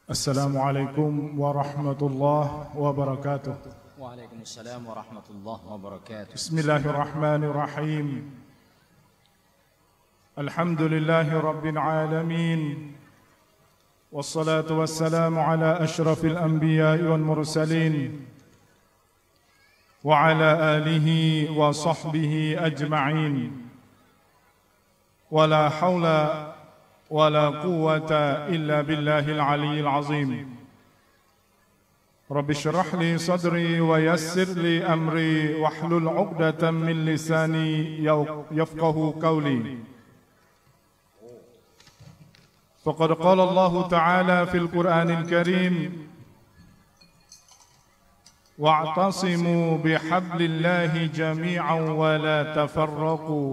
السلام عليكم ورحمة الله وبركاته وعليكم السلام ورحمة الله وبركاته بسم الله الرحمن الرحيم الحمد لله رب العالمين والصلاة والسلام على أشرف الأنبياء والمرسلين وعلى آله وصحبه أجمعين ولا حول ولا قوة إلا بالله العلي العظيم رب اشرح لي صدري ويسر لي أمري واحلل عقدة من لساني يفقه قولي فقد قال الله تعالى في القرآن الكريم واعتصموا بحبل الله جميعا ولا تفرقوا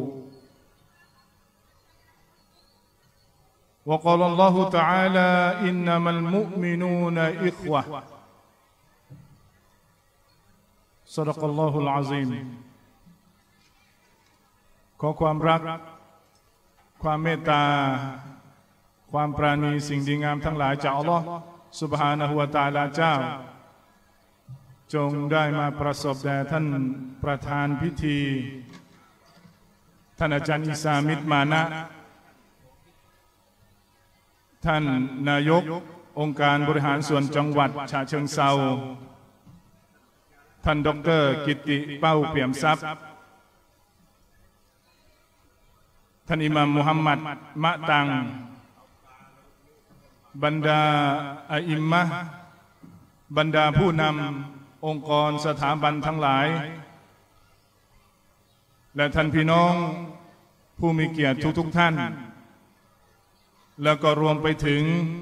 وقال الله تعالى إنما المؤمنون إخوة صدق الله العظيم ขอความรักความเมตตาความปราณีสิ่งดีงามทั้งหลายจากอัลลอฮ์ซุบฮานะฮูวะตะอาลาเจ้าจงได้มาประสบแด่ท่านประธานพิธีท่านอาจารย์อิสามิตรมานะท่านนายกองค์การบริหารส่วนจังหวัดฉะเชิงเทราท่านดร.กิตติเป้าเปี่ยมทรัพย์ท่านอิหม่ามมุฮัมมัดมะตังบรรดาอะอิมมะห์บรรดาผู้นำองค์กรสถาบันทั้งหลายและท่านพี่น้องผู้มีเกียรติทุกท่านแล้วก็รวมไปถึง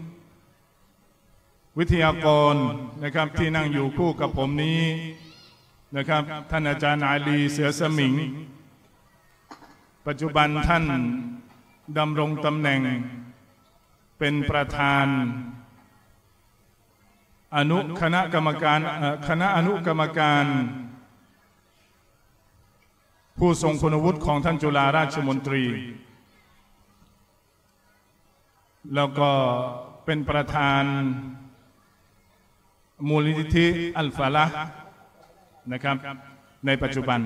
วิทยากรนะครับที่นั่งอยู่คู่กับผมนี้นะครับท่านอาจารย์อาลีเสือสมิงปัจจุบันท่านดำรงตำแหน่งเป็นประธานคณะอนุกรรมการผู้ทรงคุณวุฒิของท่านจุฬาราชมนตรีแล้วก็เป็นประธานมูลนิธิอัลฟาละห์นะครับในปัจจุบัน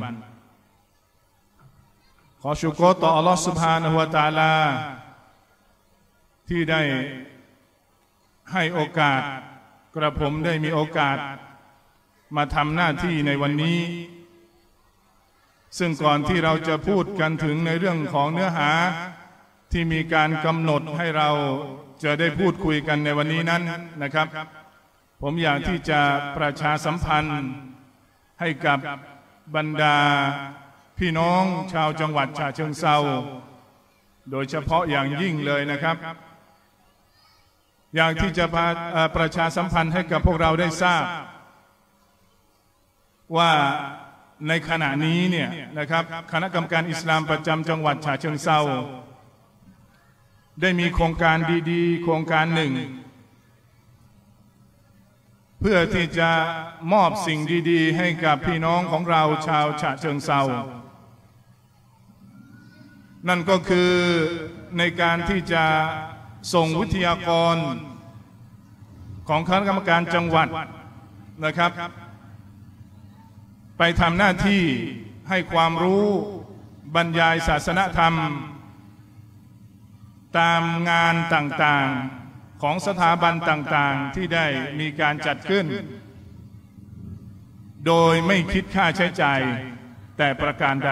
ขอชุกรต่ออัลลอฮฺซุบฮานะฮูวะตะอาลาที่ได้ให้โอกาสกระผมได้มีโอกาสมาทำหน้าที่ในวันนี้ซึ่งก่อนที่เราจะพูดกันถึงในเรื่องของเนื้อหาที่มีการกำหนดให้เราจะได้พูดคุยกันในวันนี้นั้นนะครับผมอยากที่จะประชาสัมพันธ์ให้กับบรรดาพี่น้องชาวจังหวัดฉะเชิงเทราโดยเฉพาะอย่างยิ่งเลยนะครับอยากที่จะประชาสัมพันธ์ให้กับพวกเราได้ทราบว่าในขณะนี้เนี่ยนะครับคณะกรรมการอิสลามประจำจังหวัดฉะเชิงเทราได้มีโครงการดีๆโครงการหนึ่งเพื่อที่จะมอบสิ่งดีๆให้กับพี่น้องของเราชาวฉะเชิงเทรานั่นก็คือในการที่จะส่งวิทยากรของคณะกรรมการจังหวัดนะครับไปทำหน้าที่ให้ความรู้บรรยายศาสนธรรมตามงานต่างๆของสถาบันต่างๆที่ได้มีการจัดขึ้นโดยไม่คิดค่าใช้จ่ายแต่ประการใด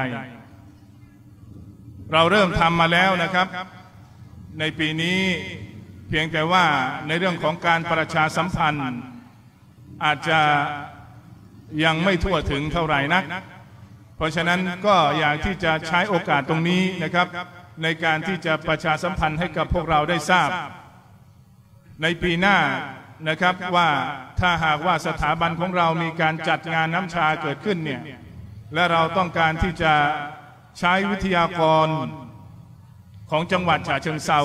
เราเริ่มทำมาแล้วนะครับในปีนี้เพียงแต่ว่าในเรื่องของการประชาสัมพันธ์อาจจะยังไม่ทั่วถึงเท่าไหร่นักเพราะฉะนั้นก็อยากที่จะใช้โอกาสตรงนี้นะครับในการที่จะประชาสัมพันธ์ให้กับพวกเราได้ทราบในปีหน้านะครับว่าถ้าหากว่าสถาบันของเรามีการจัดงานน้ำชาเกิดขึ้นเนี่ยและเราต้องการที่จะใช้วิทยากรของจังหวัดฉะเชิงเทรา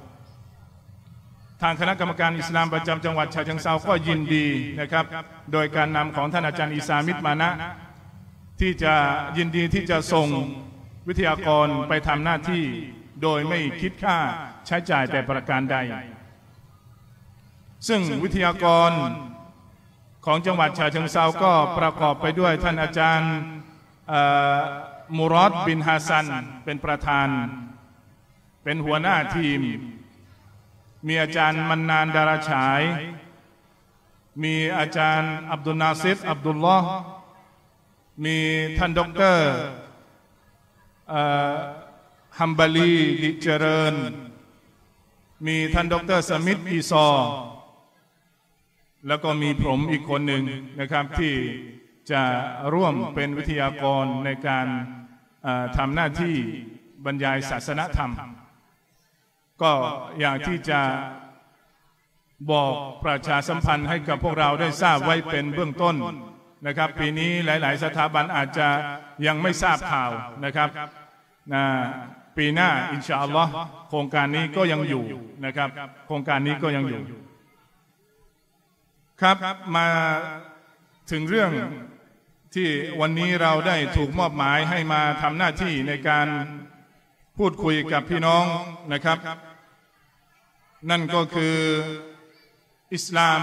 ทางคณะกรรมการอิสลามประจำจังหวัดฉะเชิงเทราก็ยินดีนะครับโดยการนำของท่านอาจารย์อิสามิตรมานะที่จะยินดีที่จะส่งวิทยากรไปทำหน้าที่โดยไม่คิดค่าใช้จ่ายแต่ประการใดซึ่งวิทยากรของจังหวัดฉะเชิงเทราก็ประกอบไปด้วยท่านอาจารย์มูรอดบินฮาซันเป็นประธานเป็นหัวหน้าทีมมีอาจารย์มันนานดาราฉายมีอาจารย์อับดุลนาซิรอับดุลลอฮ์มีท่านด็อกเตอร์ฮัมบาลีดิเจริญมีท่านด็อกเตอร์สมิธอีซอแล้วก็มีผมอีกคนหนึ่งนะครับที่จะร่วมเป็นวิทยากรในการทำหน้าที่บรรยายศาสนธรรมก็อยากที่จะบอกประชาสัมพันธ์ให้กับพวกเราได้ทราบไว้เป็นเบื้องต้นนะครับปีนี้หลายๆสถาบันอาจจะยังไม่ทราบข่าวนะครับปีหน้าอินชาอัลลอฮ์โครงการนี้ก็ยังอยู่นะครับโครงการนี้ก็ยังอยู่ครับมาถึงเรื่องที่วันนี้เราได้ถูกมอบหมายให้มาทำหน้าที่ในการพูดคุยกับพี่น้องนะครับนั่นก็คืออิสลาม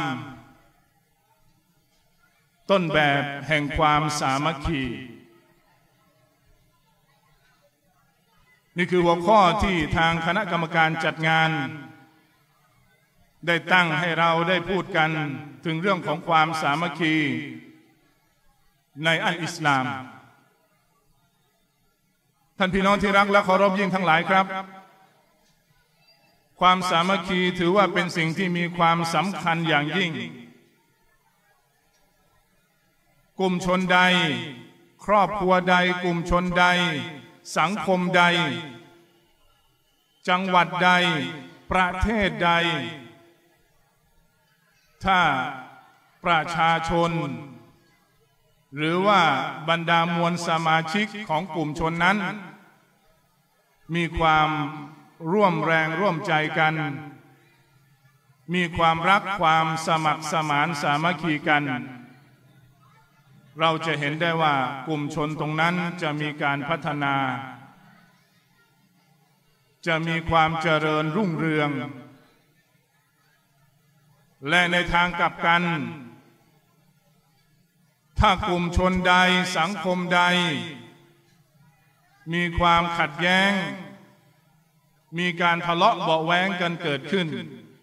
ต้นแบบแห่งความสามัคคีนี่คือหัวข้อที่ทางคณะกรรมการจัดงานได้ตั้งให้เราได้พูดกันถึงเรื่องของความสามัคคีในอัลอิสลามท่านพี่น้องที่รักและเคารพยิ่งทั้งหลายครับความสามัคคีถือว่าเป็นสิ่งที่มีความสำคัญอย่างยิ่งกลุ่มชนใดครอบครัวใดกลุ่มชนใดสังคมใดจังหวัดใดประเทศใดถ้าประชาชนหรือว่าบรรดามวลสมาชิกของกลุ่มชนนั้นมีความร่วมแรงร่วมใจกันมีความรักความสมัครสมานสามัคคีกันเราจะเห็นได้ว่ากลุ่มชนตรงนั้นจะมีการพัฒนาจะมีความเจริญรุ่งเรืองและในทางกลับกันถ้ากลุ่มชนใดสังคมใดมีความขัดแย้งมีการทะเลาะเบาะแว้งกันเกิดขึ้น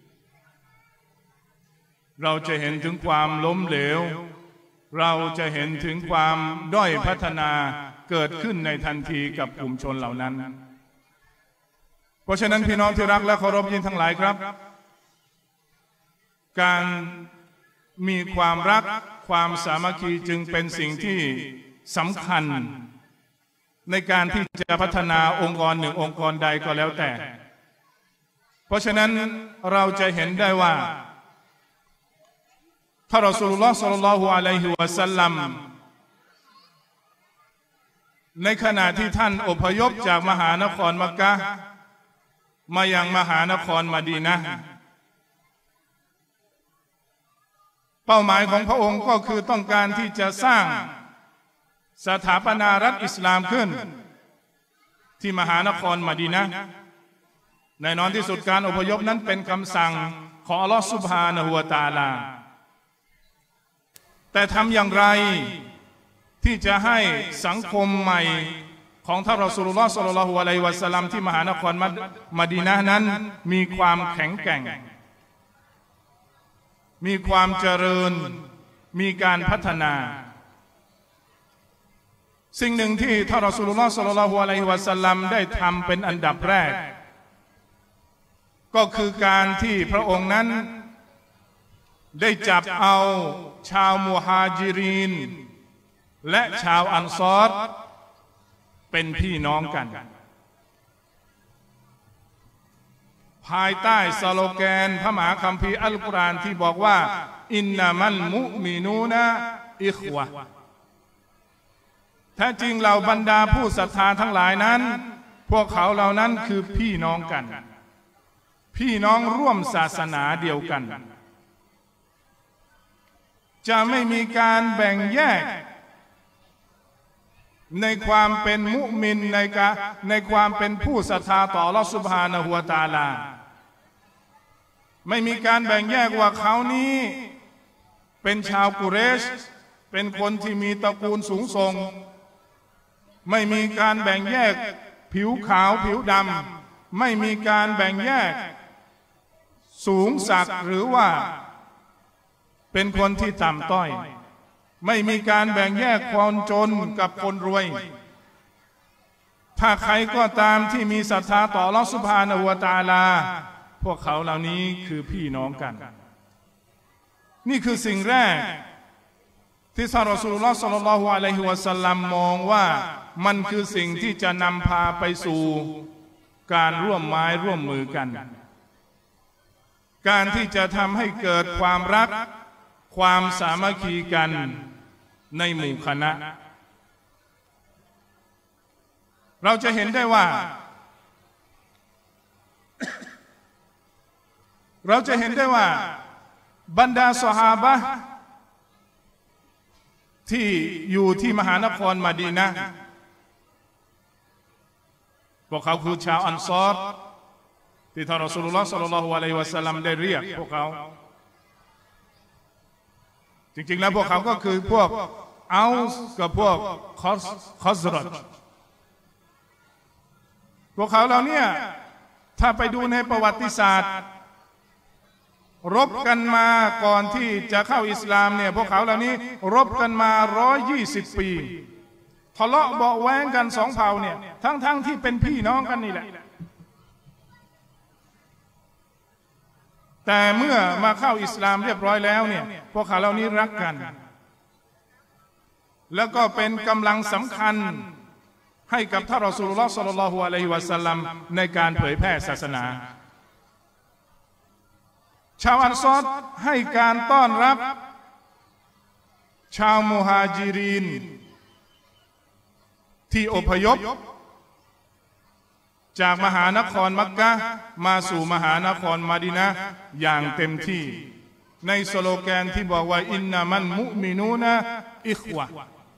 เราจะเห็นถึงความล้มเหลวเราจะเห็นถึงความด้อยพัฒนาเกิดขึ้นในทันทีกับกลุ่มชนเหล่านั้นเพราะฉะนั้นพี่น้องที่รักและเคารพยิ่งทั้งหลายครับการมีความรักความสามัคคีจึงเป็นสิ่งที่สำคัญในการที่จะพัฒนาองค์กรหนึ่งองค์กรใดก็แล้วแต่เพราะฉะนั้นเราจะเห็นได้ว่าท่านรอซูลุลลอฮ์ ศ็อลลัลลอฮุอะลัยฮิวะซัลลัมในขณะที่ท่านอพยพจากมหานครมักกะฮ์มายังมหานครมะดีนะห์เป้าหมายของพระองค์ก็คือต้องการที่จะสร้างสถาปนารัฐอิสลามขึ้นที่มหานครมะดีนะห์แน่นอนที่สุดการอพยพนั้นเป็นคำสั่งของอัลลอฮฺซุบฮานะฮูวะตะอาลาแต่ทำอย่างไรที่จะให้สังคมใหม่ของท่านรอซูลุลลอฮ์ ศ็อลลัลลอฮุอะลัยฮิวะซัลลัมที่มหานครมะดีนะห์นั้นมีความแข็งแกร่งมีความเจริญมีการพัฒนาสิ่งหนึ่งที่ท่านรอซูลุลลอฮ์ ศ็อลลัลลอฮุอะลัยฮิวะซัลลัมได้ทำเป็นอันดับแรกก็คือการที่พระองค์นั้นได้จับเอาชาวมุฮาญิรินและชาวอันซอรเป็นพี่น้องกันภายใต้สโลแกนพระมหาคัมภีร์อัลกุรอานที่บอกว่าอินนามัลมุมินูนะอิควะแท้จริงเหล่าบรรดาผู้ศรัทธาทั้งหลายนั้นพวกเขาเหล่านั้นคือพี่น้องกันพี่น้องร่วมศาสนาเดียวกันจะไม่มีการแบ่งแยกในความเป็นมุมินในความเป็นผู้ศรัทธาต่ออัลเลาะห์ซุบฮานะฮูวะตะอาลาไม่มีการแบ่งแยกว่าเขานี้เป็นชาวกุเรชเป็นคนที่มีตระกูลสูงส่งไม่มีการแบ่งแยกผิวขาวผิวดำไม่มีการแบ่งแยกสูงสักหรือว่าเป็นคนที่ต่ำต้อยไม่มีการแบ่งแยกคนจนกับคนรวยถ้าใครก็ตามที่มีศรัทธาต่ออัลเลาะห์ซุบฮานะฮูวะตะอาลาพวกเขาเหล่านี้คือพี่น้องกันนี่คือสิ่งแรกที่ท่านรอซูลุลลอฮ์ ศ็อลลัลลอฮุอะลัยฮิวะซัลลัมมองว่ามันคือสิ่งที่จะนำพาไปสู่การร่วมไม้ร่วมมือกันการที่จะทำให้เกิดความรักความสามัคคีกันในหมู่คณะเราจะเห็นได้ว่าบรรดาซอฮาบะห์ที่อยู่ที่มหานครมะดีนะห์พวกเขาคือชาวอันซอรที่ท่านรอซูลุลลอฮ์ ศ็อลลัลลอฮุอะลัยฮิวะซัลลัมได้เรียกพวกเขาจริงๆแล้วพวกเขาก็คือพวกเอาส์กับพวกคอซรัจพวกเขาเหล่านี้ถ้าไปดูในประวัติศาสตร์รบกันมาก่อนที่จะเข้าอิสลามเนี่ยพวกเขาเหล่านี้รบกันมา120 ปีทะเลาะเบาะแว้งกันสองเผ่าเนี่ยทั้งที่เป็นพี่น้องกันนี่แหละแต่เมื่อมาเข้าอิสลามเรียบร้อยแล้วเนี่ยพวกเขาเหล่านี้รักกันแล้วก็เป็นกำลังสำคัญให้กับท่านรอซูลุลลอฮ์ ศ็อลลัลลอฮุอะลัยฮิวะซัลลัมในการเผยแพร่ศาสนาชาวอันซอรให้การต้อนรับชาวมุฮาญิรินที่อพยพจากมหานครมักกะฮ์มาสู่มหานครมะดีนะห์อย่างเต็มที่ในสโลแกนที่บอกว่าอินนามันมุมินูนะอิควะ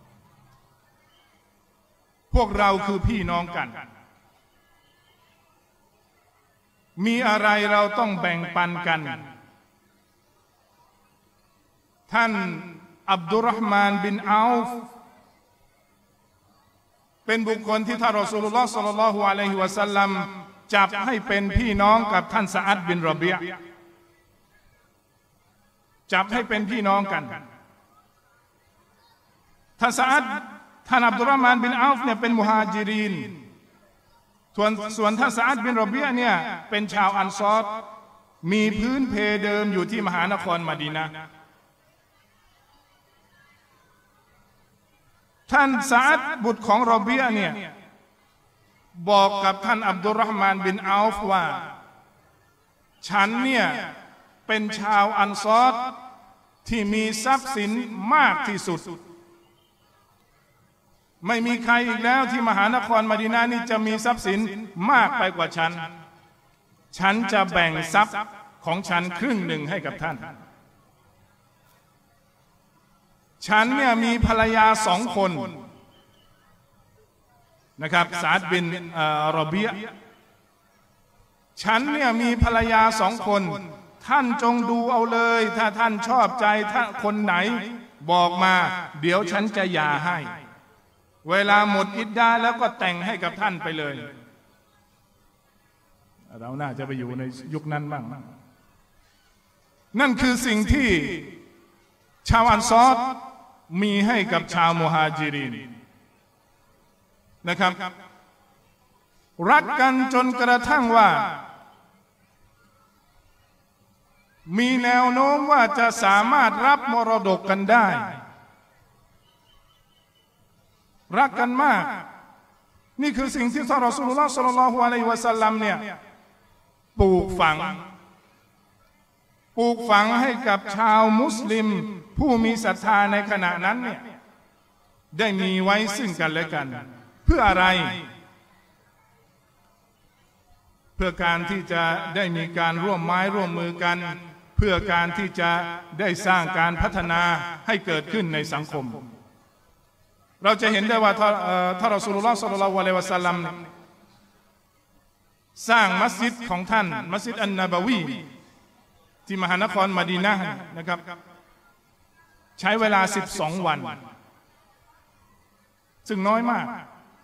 พวกเราคือพี่น้องกันมีอะไรเราต้องแบ่งปันกันท่านอับดุลเราะห์มานบินเอาฟเป็นบุคคลที่ท่านรอซูลุลลอฮ์ ศ็อลลัลลอฮุอะลัยฮิวะซัลลัมจับให้เป็นพี่น้องกับท่านซะอัดบินรอบีอะห์จับให้เป็นพี่น้องกันท่านซะอัดท่านอับดุลเราะห์มานบินเอาฟเนี่ยเป็นมุฮาญิรินส่วนท่านซะอัดบินรอบีอะห์เนี่ยเป็นชาวอันซอรมีพื้นเพเดิมอยู่ที่มหานครมะดีนะห์ท่านซะอัดบุตรของรอบีอะห์เนี่ยบอกกับท่านอับดุลเราะห์มานบินเอาฟว่าฉันเนี่ยเป็นชาวอันซอรที่มีทรัพย์สินมากที่สุดไม่มีใครอีกแล้วที่มหานครมะดีนะห์นี้จะมีทรัพย์สินมากไปกว่าฉันจะแบ่งทรัพย์ของฉันครึ่งหนึ่งให้กับท่านฉันเนี่ยมีภรรยา2 คนนะครับซะอัดบินรอบีอะห์ฉันเนี่ยมีภรรยา2 คนท่านจงดูเอาเลยถ้าท่านชอบใจถ้าคนไหนบอกมาเดี๋ยวฉันจะหย่าให้เวลาหมดอิดดะห์แล้วก็แต่งให้กับท่านไปเลยเราน่าจะไปอยู่ในยุคนั้นบ้างนั่นคือสิ่งที่ชาวอันซอรมีให้กับชาวมุฮาญิรินนะครับรักกันจนกระทั่งว่ามีแนวโน้มว่าจะสามารถรับมรดกกันได้รักกันมากนี่คือสิ่งที่ท่านรอซูลุลลอฮ์ ศ็อลลัลลอฮุอะลัยฮิวะซัลลัมเนี่ยปลูกฝังให้กับชาวมุสลิมผู้มีศรัทธาในขณะนั้นเนี่ยได้มีไว้ซึ่งกันและกันเพื่ออะไรเพื่อการที่จะได้มีการร่วมไม้ร่วมมือกันเพื่อการที่จะได้สร้างการพัฒนาให้เกิดขึ้นในสังคมเราจะเห็นได้ว่าท่านรอซูลุลลอฮ์ ศ็อลลัลลอฮุอะลัยฮิวะซัลลัมสร้างมัสยิดของท่านมัสยิดอันนบะวีที่มหานครมะดีนะห์นะครับใช้เวลา12 วันซึ่งน้อยมาก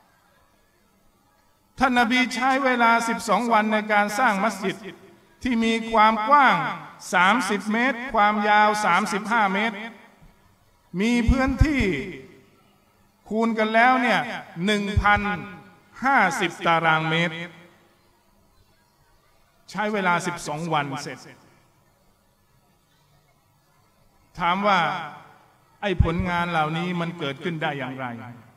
ท่านนบีใช้เวลา12 วันในการสร้างมัสยิดที่มีความกว้าง30 เมตรความยาว35 เมตรมีพื้นที่คูณกันแล้วเนี่ย 1,050 ตารางเมตรใช้เวลา12 วันเสร็จถามว่าไอ้ผลงานเหล่านี้มันเกิดขึ้นได้อย่างไร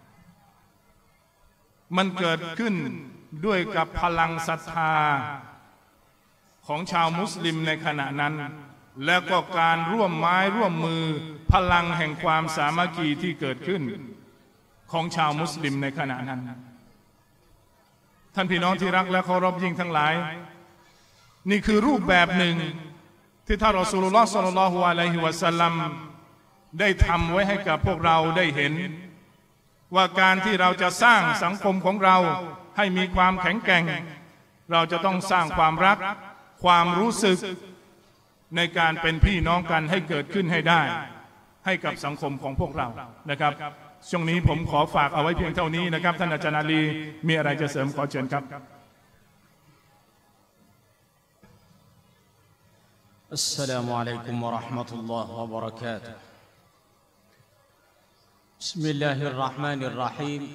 มันเกิดขึ้นด้วยกับพลังศรัทธาของชาวมุสลิมในขณะนั้นแล้วก็การร่วมไม้ร่วมมือพลังแห่งความสามัคคีที่เกิดขึ้นของชาวมุสลิมในขณะนั้นท่านพี่น้องที่รักและเคารพยิ่งทั้งหลายนี่คือรูปแบบหนึ่งที่ท่านรอซูลุลลอฮ์ ศ็อลลัลลอฮุอะลัยฮิวะซัลลัมได้ทำไว้ให้กับพวกเราได้เห็นว่าการที่เราจะสร้างสังคมของเราให้มีความแข็งแกร่งเราจะต้องสร้างความรักความรู้สึกในการเป็นพี่น้องกันให้เกิดขึ้นให้ได้ให้กับสังคมของพวกเรานะครับช่วงนี้ผมขอฝากเอาไว้เพียงเท่านี้นะครับท่านอาจารย์อาลีมีอะไรจะเสริมขอเชิญครับอัสสลามุอะลัยกุมวะเราะห์มะตุลลอฮ์วะบะเราะกาตุฮ์บิสมิลลาฮิรเราะห์มานิรเราะฮีม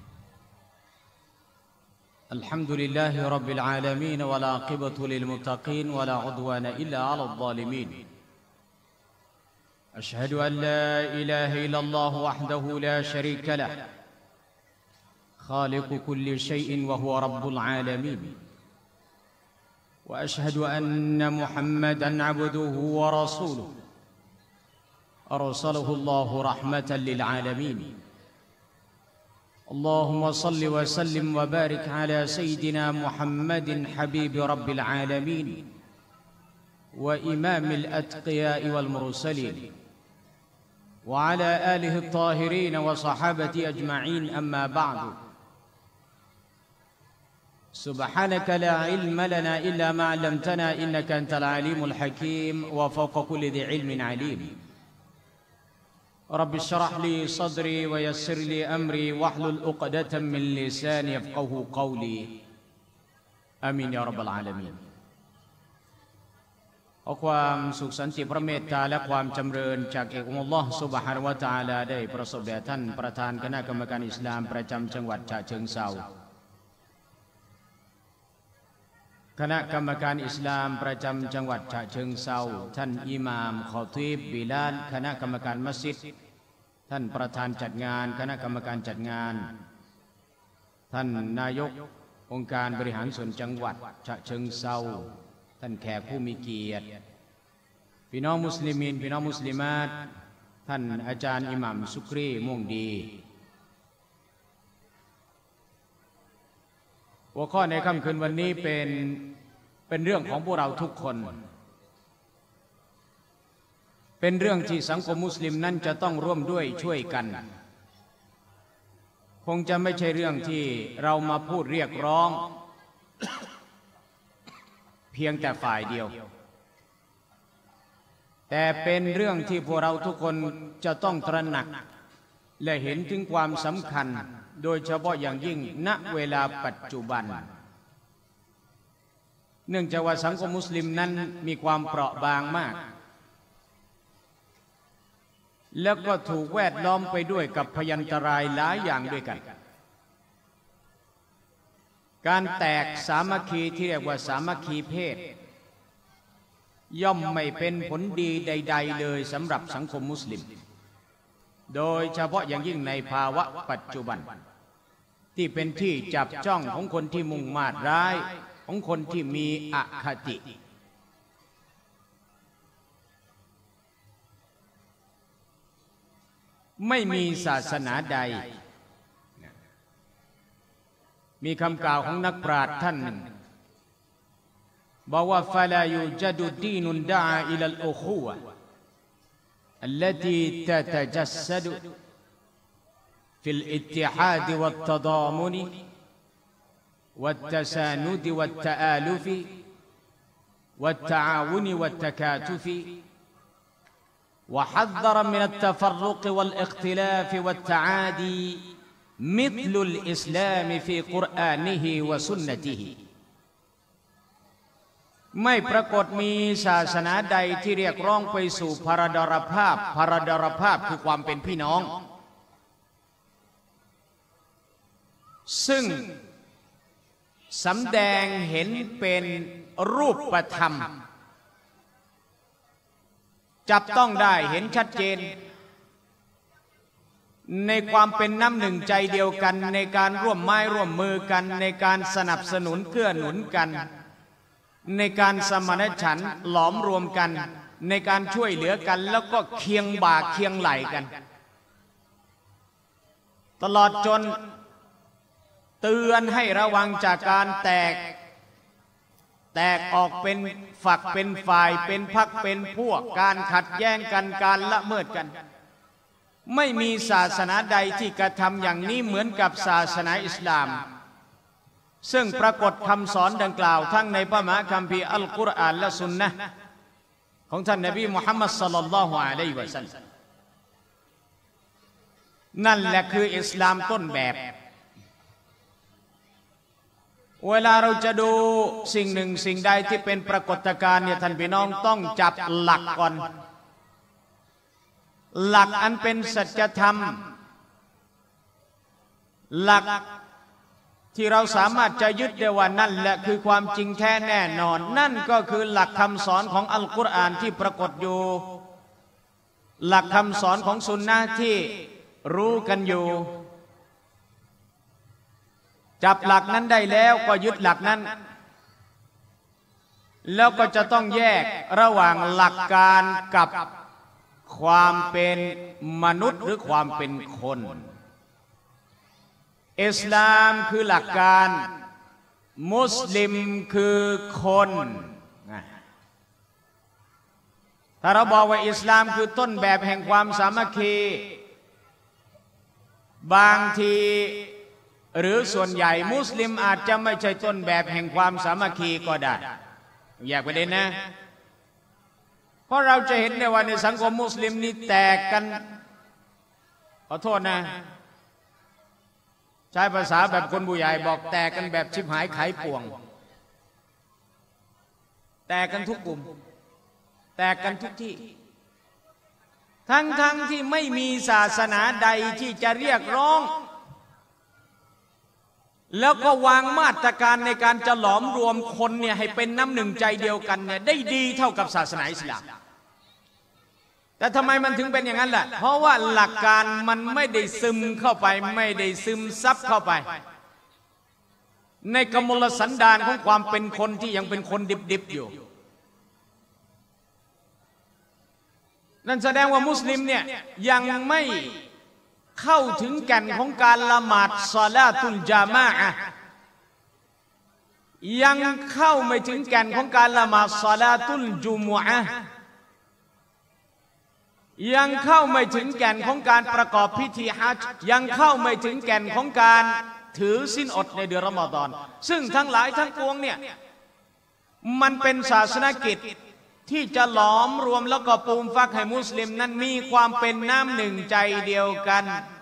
الحمد لله رب العالمين والعاقبة للمتقين ولا عدوان إلا على الظالمين أشهد أن لا إله إلا الله وحده لا شريك له خالق كل شيء وهو رب العالمين وأشهد أن محمدًا عبده ورسوله أرسله الله رحمة للعالمين اللهم صل وسلم وبارك على سيدنا محمد حبيب رب العالمين وإمام الأتقياء والمرسلين وعلى آله الطاهرين وصحابته أجمعين أما بعد سبحانك لا علم لنا إلا ما علمتنا إنك أنت العليم الحكيم وفوق كل ذي علم عليم رب اشرح لي صدري ويسر لي أمري واحلل عقدة من لساني يفقهوا قولي آمين يا رب العالمين ขอความสุขสันติพระเมตตาและความจำเริญจากเอกองค์อัลลอฮ์ซุบฮานะฮูวะตะอาลาได้ประสบแด่ท่านประธานคณะกรรมการอิสลามประจำจังหวัดฉะเชิงเทราคณะกรรมการอิสลามประจำจังหวัดฉะเชิงเทราท่านอิหม่ามคอตีบบิลาลคณะกรรมการมัสยิดท่านประธานจัดงานคณะกรรมการจัดงานท่านนายกองค์การบริหารส่วนจังหวัดฉะเชิงเทราท่านแขกผู้มีเกียรติพี่น้องมุสลิมีนพี่น้องมุสลิมาตท่านอาจารย์อิหม่ามซุกรีม่วงดีหัวข้อในค่ำคืนวันนี้เป็นเรื่องของพวกเราทุกคนเป็นเรื่องที่สังคมมุสลิมนั้นจะต้องร่วมด้วยช่วยกันคงจะไม่ใช่เรื่องที่เรามาพูดเรียกร้องเพียงแต่ฝ่ายเดียวแต่เป็นเรื่องที่พวกเราทุกคนจะต้องตระหนักและเห็นถึงความสำคัญโดยเฉพาะอย่างยิ่งณเวลาปัจจุบันเนื่องจากว่าสังคมมุสลิมนั้นมีความเปราะบางมากแล้วก็ถูกแวดล้อมไปด้วยกับพยันตรายหลายอย่างด้วยกันการแตกสามัคคีที่เรียกว่าสามัคคีเพศย่อมไม่เป็นผลดีใดๆเลยสำหรับสังคมมุสลิมโดยเฉพาะอย่างยิ่งในภาวะปัจจุบันที่เป็นที่จับจ้องของคนที่มุ่งมาดร้ายของคนที่มีอคติไม่มีศาสนาใดมีคำกล่าวของนักปราชญ์ท่านหนึ่งบอกว่าฟะลายูจัดุดดีนุนดะอาอิลัลอุคูวะالتي تتجسد في الاتحاد والتضامن والتساند والتآلف والتعاون والتكاتف وحذر من التفرق والاختلاف والتعادي مثل الإسلام في قرآنه وسنته ไม่ปรากฏมีศาสนาใดที่เรียกร้องไปสู่พราดรภาพคือความเป็นพี่น้องซึ่งสำแดงเห็นเป็นรูปธรรมจับต้องได้เห็นชัดเจนในความเป็นน้ำหนึ่งใจเดียวกันในการร่วมไม้ร่วมมือกันในการสนับสนุนเกื้อหนุนกันในการสมานฉันท์หลอมรวมกันในการช่วยเหลือกันแล้วก็เคียงบ่าเคียงไหล่กันตลอดจนเตือนให้ระวังจากการแตกออกเป็นฝักเป็นฝ่ายเป็นพรรคเป็นพวกการขัดแย้งกันการละเมิดกันไม่มีศาสนาใดที่กระทำอย่างนี้เหมือนกับศาสนาอิสลามซึ่งปรากฏคำสอนดังกล่าวทั้งในพระมหาคัมภีร์อัลกุรอานและสุนนะห์ของท่านนบีมุฮัมมัดศ็อลลัลลอฮุอะลัยฮิวะซัลลัมนั่นแหละคืออิสลามต้นแบบเวลาเราจะดูสิ่งหนึ่งสิ่งใดที่เป็นปรากฏการณ์เนี่ยท่านพี่น้องต้องจับหลักก่อนหลักอันเป็นสัจธรรมหลักที่เราสามารถจะยึดได้ว่านั่นแหละคือความจริงแท้แน่นอนนั่นก็คือหลักคำสอนของอัลกุรอานที่ปรากฏอยู่หลักคำสอนของสุนนะห์ที่รู้กันอยู่จับหลักนั้นได้แล้วก็ยึดหลักนั้นแล้วก็จะต้องแยกระหว่างหลักการกับความเป็นมนุษย์หรือความเป็นคนอิสลามคือหลักการมุสลิมคือคนถ้าเราบอกว่าอิสลามคือต้นแบบแห่งความสามัคคีบางทีหรือส่วนใหญ่มุสลิมอาจจะไม่ใช่ต้นแบบแห่งความสามัคคีก็ได้แยกประเด็นนะเพราะเราจะเห็นได้ว่าในสังคมมุสลิมนี่แตกกันขอโทษนะใช้ภาษาแบบคนผู้ใหญ่บอกแตกกันแบบชิบหายไขป่วงแตกกันทุกกลุ่มแตกกันทุกที่ทั้งที่ไม่มีศาสนาใดที่จะเรียกร้องแล้วก็วางมาตรการในการจะหลอมรวมคนเนี่ยให้เป็นน้ำหนึ่งใจเดียวกันเนี่ยได้ดีเท่ากับศาสนาอิสลามแต่ทำไมมันถึงเป็นอย่างนั้นล่ะเพราะว่าหลักการมันไม่ได้ซึมเข้าไปไม่ได้ซึมซับเข้าไปในกมลสันดานของความเป็นคนที่ยังเป็นคนดิบๆอยู่นั่นแสดงว่ามุสลิมเนี่ยยังไม่เข้าถึงแก่นของการละหมาดศอลาตุลญะมาอะห์ยังเข้าไม่ถึงแก่นของการละหมาดศอลาตุลจุมุอะห์ยังเข้าไม่ถึงแก่นของการประกอบพิธีฮัจญ์ยังเข้าไม่ถึงแก่นของการถือศีลอดในเดือนรอมฎอนซึ่งทั้งหลายทั้งปวงเนี่ยมันเป็นศาสนกิจที่จะหลอมรวมแล้วก็ปูมฟักให้มุสลิมนั้นมีความเป็นน้ำหนึ่งใจเดียวกัน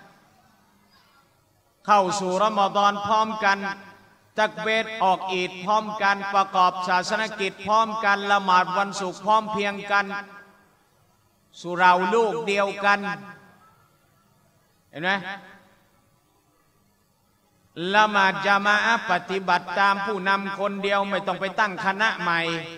เข้าสู่รอมฎอนพร้อมกันตักบีรออกอีดพร้อมกันประกอบศาสนกิจพร้อมกันละหมาดวันศุกร์พร้อมเพรียงกันสุเราลูกเดียวกันเห็นไหมละหมาดญะมาอะห์ปฏิบัติตามผู้นำคนเดียวไม่ต้องไปตั้งคณะใหม่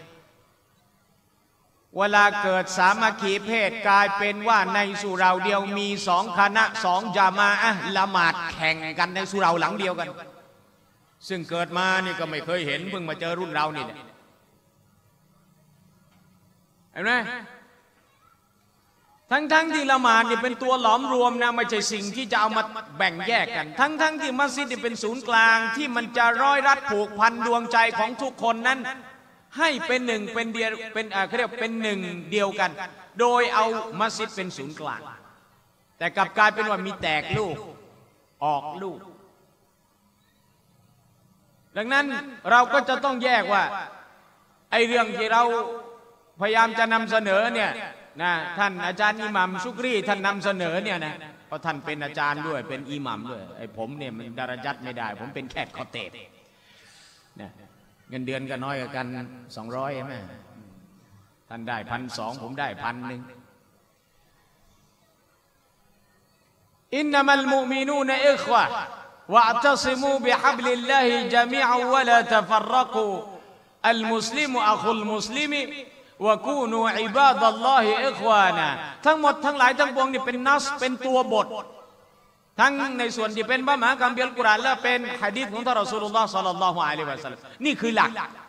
เวลาเกิดสามัคคีเพศกลายเป็นว่าในสุเราเดียวมีสองคณะสองญะมาอะห์ละหมาดแข่งกันในสุเราหลังเดียวกันซึ่งเกิดมานี่ก็ไม่เคยเห็นเพิ่งมาเจอรุ่นเรานี่แหละเห็นไหมทั้งที่ละหมาดนี่เป็นตัวหลอมรวมนะไม่ใช่สิ่งที่จะเอามาแบ่งแยกกันทั้งที่มัสยิดนี่เป็นศูนย์กลางที่มันจะร้อยรัดผูกพันดวงใจของทุกคนนั้นให้เป็นหนึ่งเป็นเดียวเป็นเขาเรียกเป็นหนึ่งเดียวกันโดยเอามัสยิดเป็นศูนย์กลางแต่กลับกลายเป็นว่ามีแตกลูกออกลูกดังนั้นเราก็จะต้องแยกว่าไอ้เรื่องที่เราพยายามจะนำเสนอเนี่ยนะท่านอาจารย์อิหมัมชุกรีท่านนำเสนอเนี่ยนะเพราะท่านเป็นอาจารย์ด้วยเป็นอิหมัมด้วยไอ้ผมเนี่ยมันดารญัตไม่ได้ผมเป็นแค่คอเตบนะเงินเดือนก็น้อยกัน200ใช่ไหมท่านได้1,200ผมได้1,000อินนัมัลมุมินูนอิควะวะอัตซิมูบิฮับลิลลาฮิญะมีอะวะลาตะฟัรรกูอัลมุสลิมอะคุลมุสลิมวะกูนูอิบาดัลลอฮิอิควานะทั้งหมดทั้งหลายทั้งปวงนี่เป็นนัสเป็นตัวบททั้งในส่วนที่เป็นพระมหาคัมภีร์อัลกุรอานและเป็นหะดีษของท่านรอซูลุลลอฮ์ศ็อลลัลลอฮุอะลัยฮิวะซัลลัมนี่คือหลัก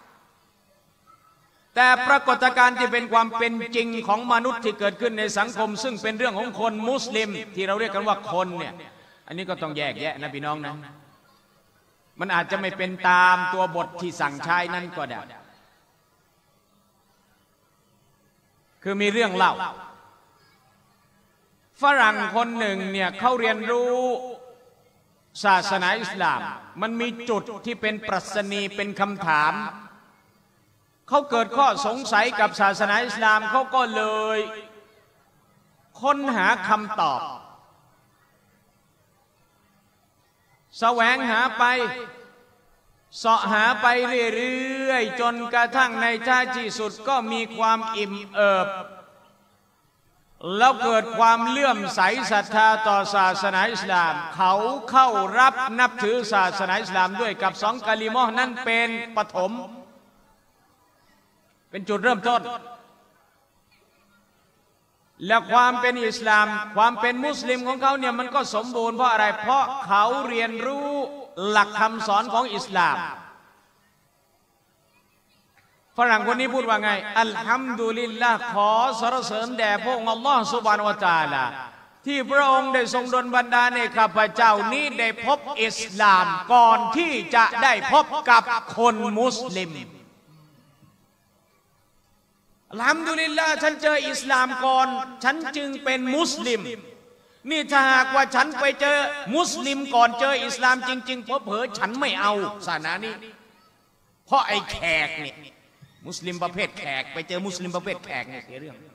แต่ปรากฏการณ์ที่เป็นความเป็นจริงของมนุษย์ที่เกิดขึ้นในสังคมซึ่งเป็นเรื่องของคนมุสลิมที่เราเรียกกันว่าคนเนี่ยอันนี้ก็ต้องแยกแยะนะพี่น้องนะมันอาจจะไม่เป็นตามตัวบทที่สั่งใช้นั้นก็ได้คือมีเรื่องเล่าฝรั่งคนหนึ่งเนี่ยเขาเรียนรู้ศาสนาอิสลามมันมีจุดที่เป็นปรัชนีเป็นคำถามเขาเกิดข้อสงสัยกับศาสนาอิสลามเขาก็เลยค้นหาคำตอบแสวงหาไปเสาะหาไปเรื่อยๆจนกระทั่งในท้ายที่สุดก็มีความอิ่มเอิบแล้วเกิดความเลื่อมใสศรัทธาต่อศาสนาอิสลามเขาเข้ารับนับถือศาสนาอิสลามด้วยกับ2 กะลิมะห์นั้นเป็นปฐมเป็นจุดเริ่มต้นและความเป็นอิสลามความเป็นมุสลิมของเขาเนี่ยมันก็สมบูรณ์เพราะอะไรเพราะเขาเรียนรู้หลักคำสอนของอิสลามฝรั่งคนนี้พูดว่าไงอัลฮัมดุลิลลาห์ขอสรรเสริญแด่พระองค์อัลลอฮฺซุบฮานะฮูวะตะอาลาที่พระองค์ได้ทรงดลบันดาลให้ข้าพเจ้านี้ได้พบอิสลามก่อนที่จะได้พบกับคนมุสลิมอัลฮัมดุลิลลาห์ฉันเจออิสลามก่อนฉันจึงเป็นมุสลิมนี่ถ้าหากว่าฉันไปเจอมุสลิมก่อนเจออิสลามจริงๆเผลอๆฉันไม่เอาศาสนานี้เพราะไอ้แขกเนี่ยมุสลิมประเภทแขกไปเจอมุสลิมประเภทแขกเนี่ยเสียเรื่อง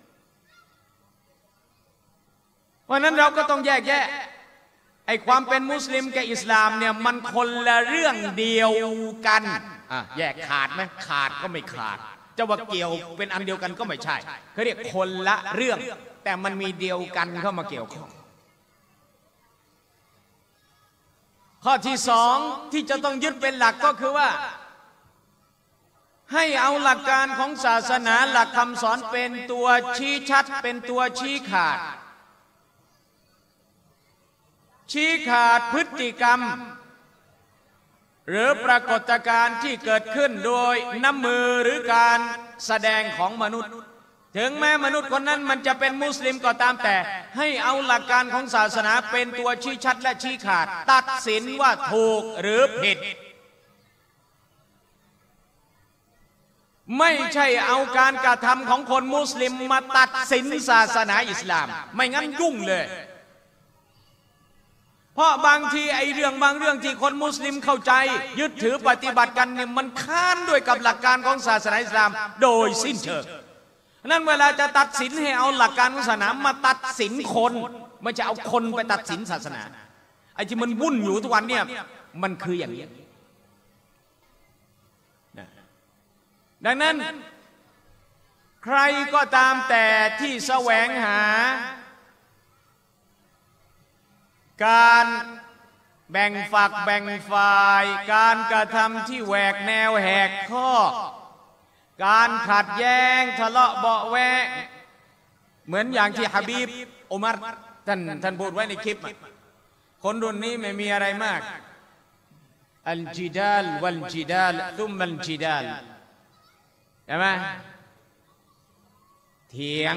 เพราะนั้นเราก็ต้องแยกแยะไอ้ความเป็นมุสลิมกับอิสลามเนี่ยมันคนละเรื่องเดียวกันแยกขาดไหมขาดก็ไม่ขาดจะว่าเกี่ยวเป็นอันเดียวกันก็ไม่ใช่เขาเรียกคนละเรื่องแต่มันมีเดียวกันเข้ามาเกี่ยวข้องข้อที่2ที่จะต้องยึดเป็นหลักก็คือว่าให้เอาหลักการของศาสนาหลักคำสอนเป็นตัวชี้ชัดเป็นตัวชี้ขาดพฤติกรรมหรือปรากฏการณ์ที่เกิดขึ้นโดยน้ำมือหรือการแสดงของมนุษย์ถึงแม้มนุษย์คนนั้นมันจะเป็นมุสลิมก็ตามแต่ให้เอาหลักการของศาสนาเป็นตัวชี้ชัดและชี้ขาดตัดสินว่าถูกหรือผิดไม่ใช่เอาการกระทำของคนมุสลิมมาตัดสินศาสนาอิสลามไม่งั้นยุ่งเลยเพราะบางทีไอ้เรื่องบางเรื่องที่คนมุสลิมเข้าใจยึดถือปฏิบัติกันเนี่ยมันค้านด้วยกับหลักการของศาสนาอิสลามโดยสิ้นเชิงนั้นเวลาจะตัดสินให้เอาหลักการของศาสนามาตัดสินคนไม่จะเอาคนไปตัดสินศาสนาไอ้ที่มันวุ่นอยู่ทุกวันเนี่ยมันคืออย่างนี้ดังนั้นใครก็ตามแต่ที่แสวงหาการแบ่งฝักแบ่งฝ่ายการกระทำที่แหวกแนวแหกข้อการขัดแย้งทะเลาะเบาะแวงเหมือนอย่างที่ฮะบีบอุมัรท่านพูดไว้ในคลิปคนรุ่นนี้ไม่มีอะไรมากอัลจิดาลวัลจิดาลซุมมัลจิดาลใช่ไหมเถียง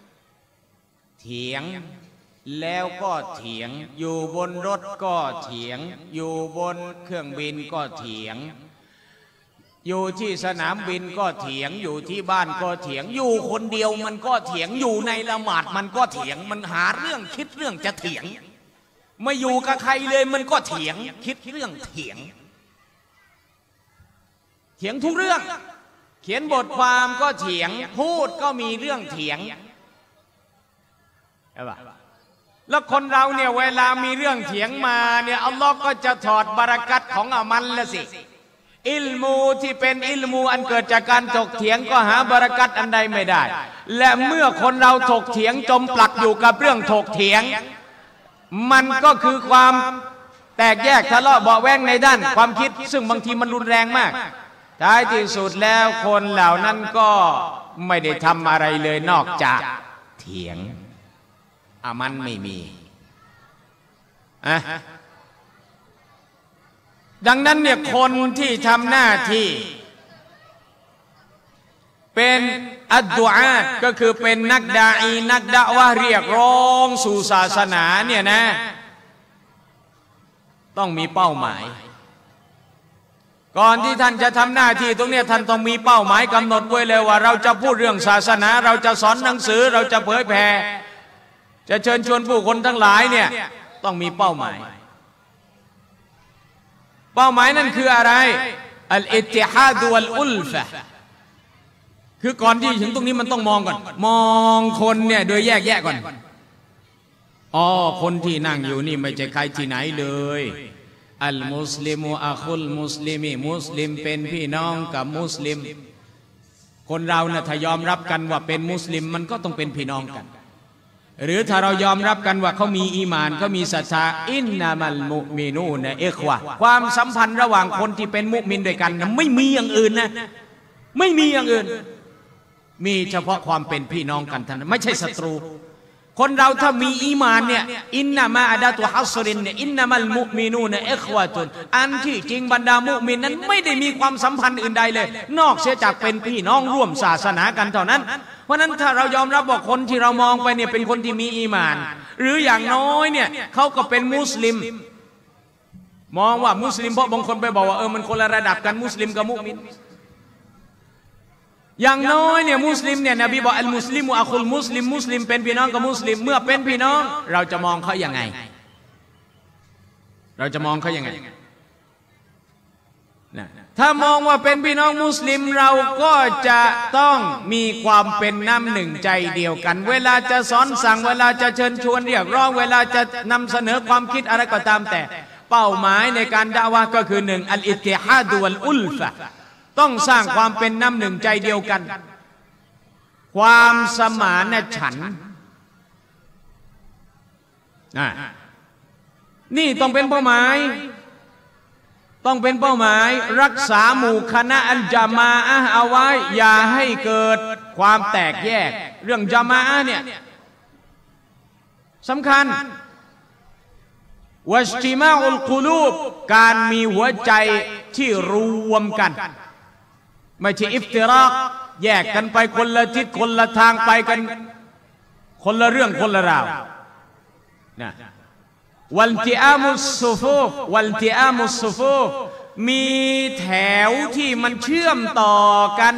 แล้วก็เถียงอยู่บนรถก็เถียงอยู่บนเครื่องบินก็เถียงอยู่ที่สนามบินก็เถียงอยู่ที่บ้านก็เถียงอยู่คนเดียวมันก็เถียงอยู่ในละหมาดมันก็เถียงมันหาเรื่องคิดเรื่องจะเถียงไม่อยู่กับใครเลยมันก็เถียงคิดเรื่องเถียงทุกเรื่องคขียนบทความก็เถียงพูดก็มีเรื่องเถียงใช่ปะแล้วคนเราเนี่ยเวลามีเรื่องเถียงมาเนี่ยอัลลอฮ์ก็จะถอดบารักัตของอามันละสิอิลมูที่เป็นอิลมูอันเกิดจากการถกเถียงก็หาบารักัตอันใดไม่ได้และเมื่อคนเราถกเถียงจมปลักอยู่กับเรื่องถกเถียงมันก็คือความแตกแยกทะเลาะเบาะแว้งในด้านความคิดซึ่งบางทีมันรุนแรงมากท้ายที่สุดแล้วคนเหล่านั้นก็ไม่ได้ทำอะไรเลยนอกจากเถียงอามันไม่มีดังนั้นเนี่ยคนที่ทำหน้าที่เป็นอัดดุอาตก็คือเป็นนักดาอีนักดะวะห์เรียกร้องสู่ศาสนาเนี่ยนะต้องมีเป้าหมายก่อนที่ท่านจะทำหน้าที่ตรงนี้ท่านต้องมีเป้าหมายกำหนดไว้เลยว่าเราจะพูดเรื่องศาสนาเราจะสอนหนังสือเราจะเผยแผ่จะเชิญชวนผู้คนทั้งหลายเนี่ยต้องมีเป้าหมายเป้าหมายนั่นคืออะไรอัลอิตติฮาดวัลอุลฟะคือก่อนที่ถึงตรงนี้มันต้องมองก่อนมองคนเนี่ยโดยแยกแยะก่อนอ๋อคนที่นั่งอยู่นี่ไม่ใช่ใครที่ไหนเลยอัลมุสลิมูอะคุลมุสลิมีมุสลิมเป็นพี่น้องกับมุสลิมคนเราเนี่ยถ้ายอมรับกันว่าเป็นมุสลิมมันก็ต้องเป็นพี่น้องกันหรือถ้าเรายอมรับกันว่าเขามีอีหม่านเขามีศรัทธาอินนามัลมุมินูนะอิควะความสัมพันธ์ระหว่างคนที่เป็นมุมินด้วยกันนะไม่มีอย่างอื่นนะไม่มีอย่างอื่นมีเฉพาะความเป็นพี่น้องกันเท่านั้นไม่ใช่ศัตรูคนเราถ้ามีอีหม่านเนี่ยอินนามาอะดาตุฮัสรินเนี่ยอินนามัลมุมินูนะอิควะตุนอันที่จริงบรรดามุมินนั้นไม่ได้มีความสัมพันธ์อื่นใดเลยนอกเสียจากเป็นพี่น้องร่วมศาสนากันเท่านั้นเพราะนั้นถ้าเรายอมรับว่าคนที่เรามองไปเนี่ยเป็นคนที่มีอีหม่านหรืออย่างน้อยเนี่ยเขาก็เป็นมุสลิมมองว่ามุสลิมเพราะบางคนไปบอกว่ามันคนละระดับกันมุสลิมกับมุมินอย่างน้อยเนี่ยมุสลิมเนี่ยนบีบอกอัลมุสลิมุอะคุลมุสลิมมุสลิมเป็นพี่น้องกับมุสลิมเมื่อเป็นพี่น้องเราจะมองเขาอย่างไงเราจะมองเขาอย่างไงถ้ามองว่าเป็นพี่น้องมุสลิมเราก็จะต้องมีความเป็นน้ำหนึ่งใจเดียวกันเวลาจะสอนสั่งเวลาจะเชิญชวนเรียกร้องเวลาจะนำเสนอความคิดอะไรก็ตามแต่เป้าหมายในการดะอ์วะห์ก็คือหนึ่งอัลอิตติฮาดวัลอุลฟะต้องสร้างความเป็นน้ำหนึ่งใจเดียวกันความสมานฉันท์นี่ต้องเป็นเป้าหมายต้องเป็นเป้าหมายรักษาหมู่คณะอัลญะมาอะห์เอาไว้อย่าให้เกิดความแตกแยกเรื่องญะมาอะห์เนี่ยสำคัญวัจติมาอุลกุลูบการมีหัวใจที่รวมกันไม่ใช่อิฟติรากแยกกันไปคนละทิศคนละทางไปกันคนละเรื่องคนละราวนะวัลติอามุสซุฟูฟวัลติอามุสซุฟูฟมีแถวที่มันเชื่อมต่อกัน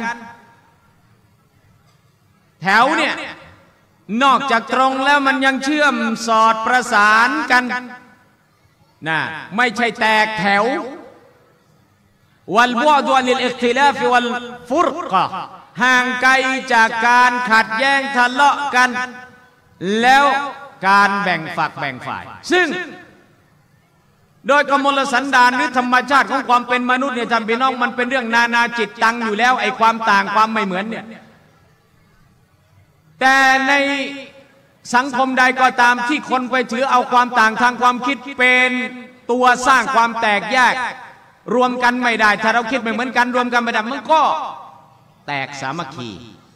แถวเนี่ยนอกจากตรงแล้วมันยังเชื่อมสอดประสานกันนะไม่ใช่แตกแถววัลบุอ์ดุอันิลอิคติลาฟวัลฟุรกะห่างไกลจากการขัดแย้งทะเลาะกันแล้วการแบ่งฝักแบ่งฝ่ายซึ่งโดยกมลสันดานหรือธรรมชาติของความเป็นมนุษย์เนี่ยท่านพี่น้องมันเป็นเรื่องนานาจิตตังอยู่แล้วไอ้ความต่างความไม่เหมือนเนี่ยแต่ในสังคมใดก็ตามที่คนไปถือเอาความต่างทางความคิดเป็นตัวสร้างความแตกแยกรวมกันไม่ได้ถ้าเราคิดไม่เหมือนกันรวมกันไม่ได้มันก็แตกสามัคคี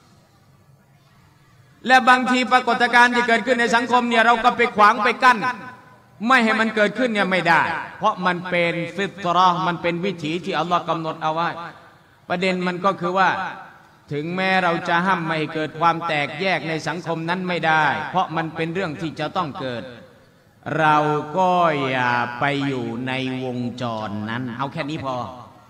และบางทีปรากฏการณ์ที่เกิดขึ้นในสังคมเนี่ยเราก็ไปขวางไปกั้นไม่ให้มันเกิดขึ้นเนี่ยไม่ได้เพราะมันเป็นฟิตเราะห์มันเป็นวิถีที่อัลลอฮ์กำหนดเอาไว้ประเด็นมันก็คือว่าถึงแม้เราจะห้ามไม่ให้เกิดความแตกแยกในสังคมนั้นไม่ได้เพราะมันเป็นเรื่องที่จะต้องเกิดเราก็อย่าไปอยู่ในวงจรนั้นเอาแค่นี้พอ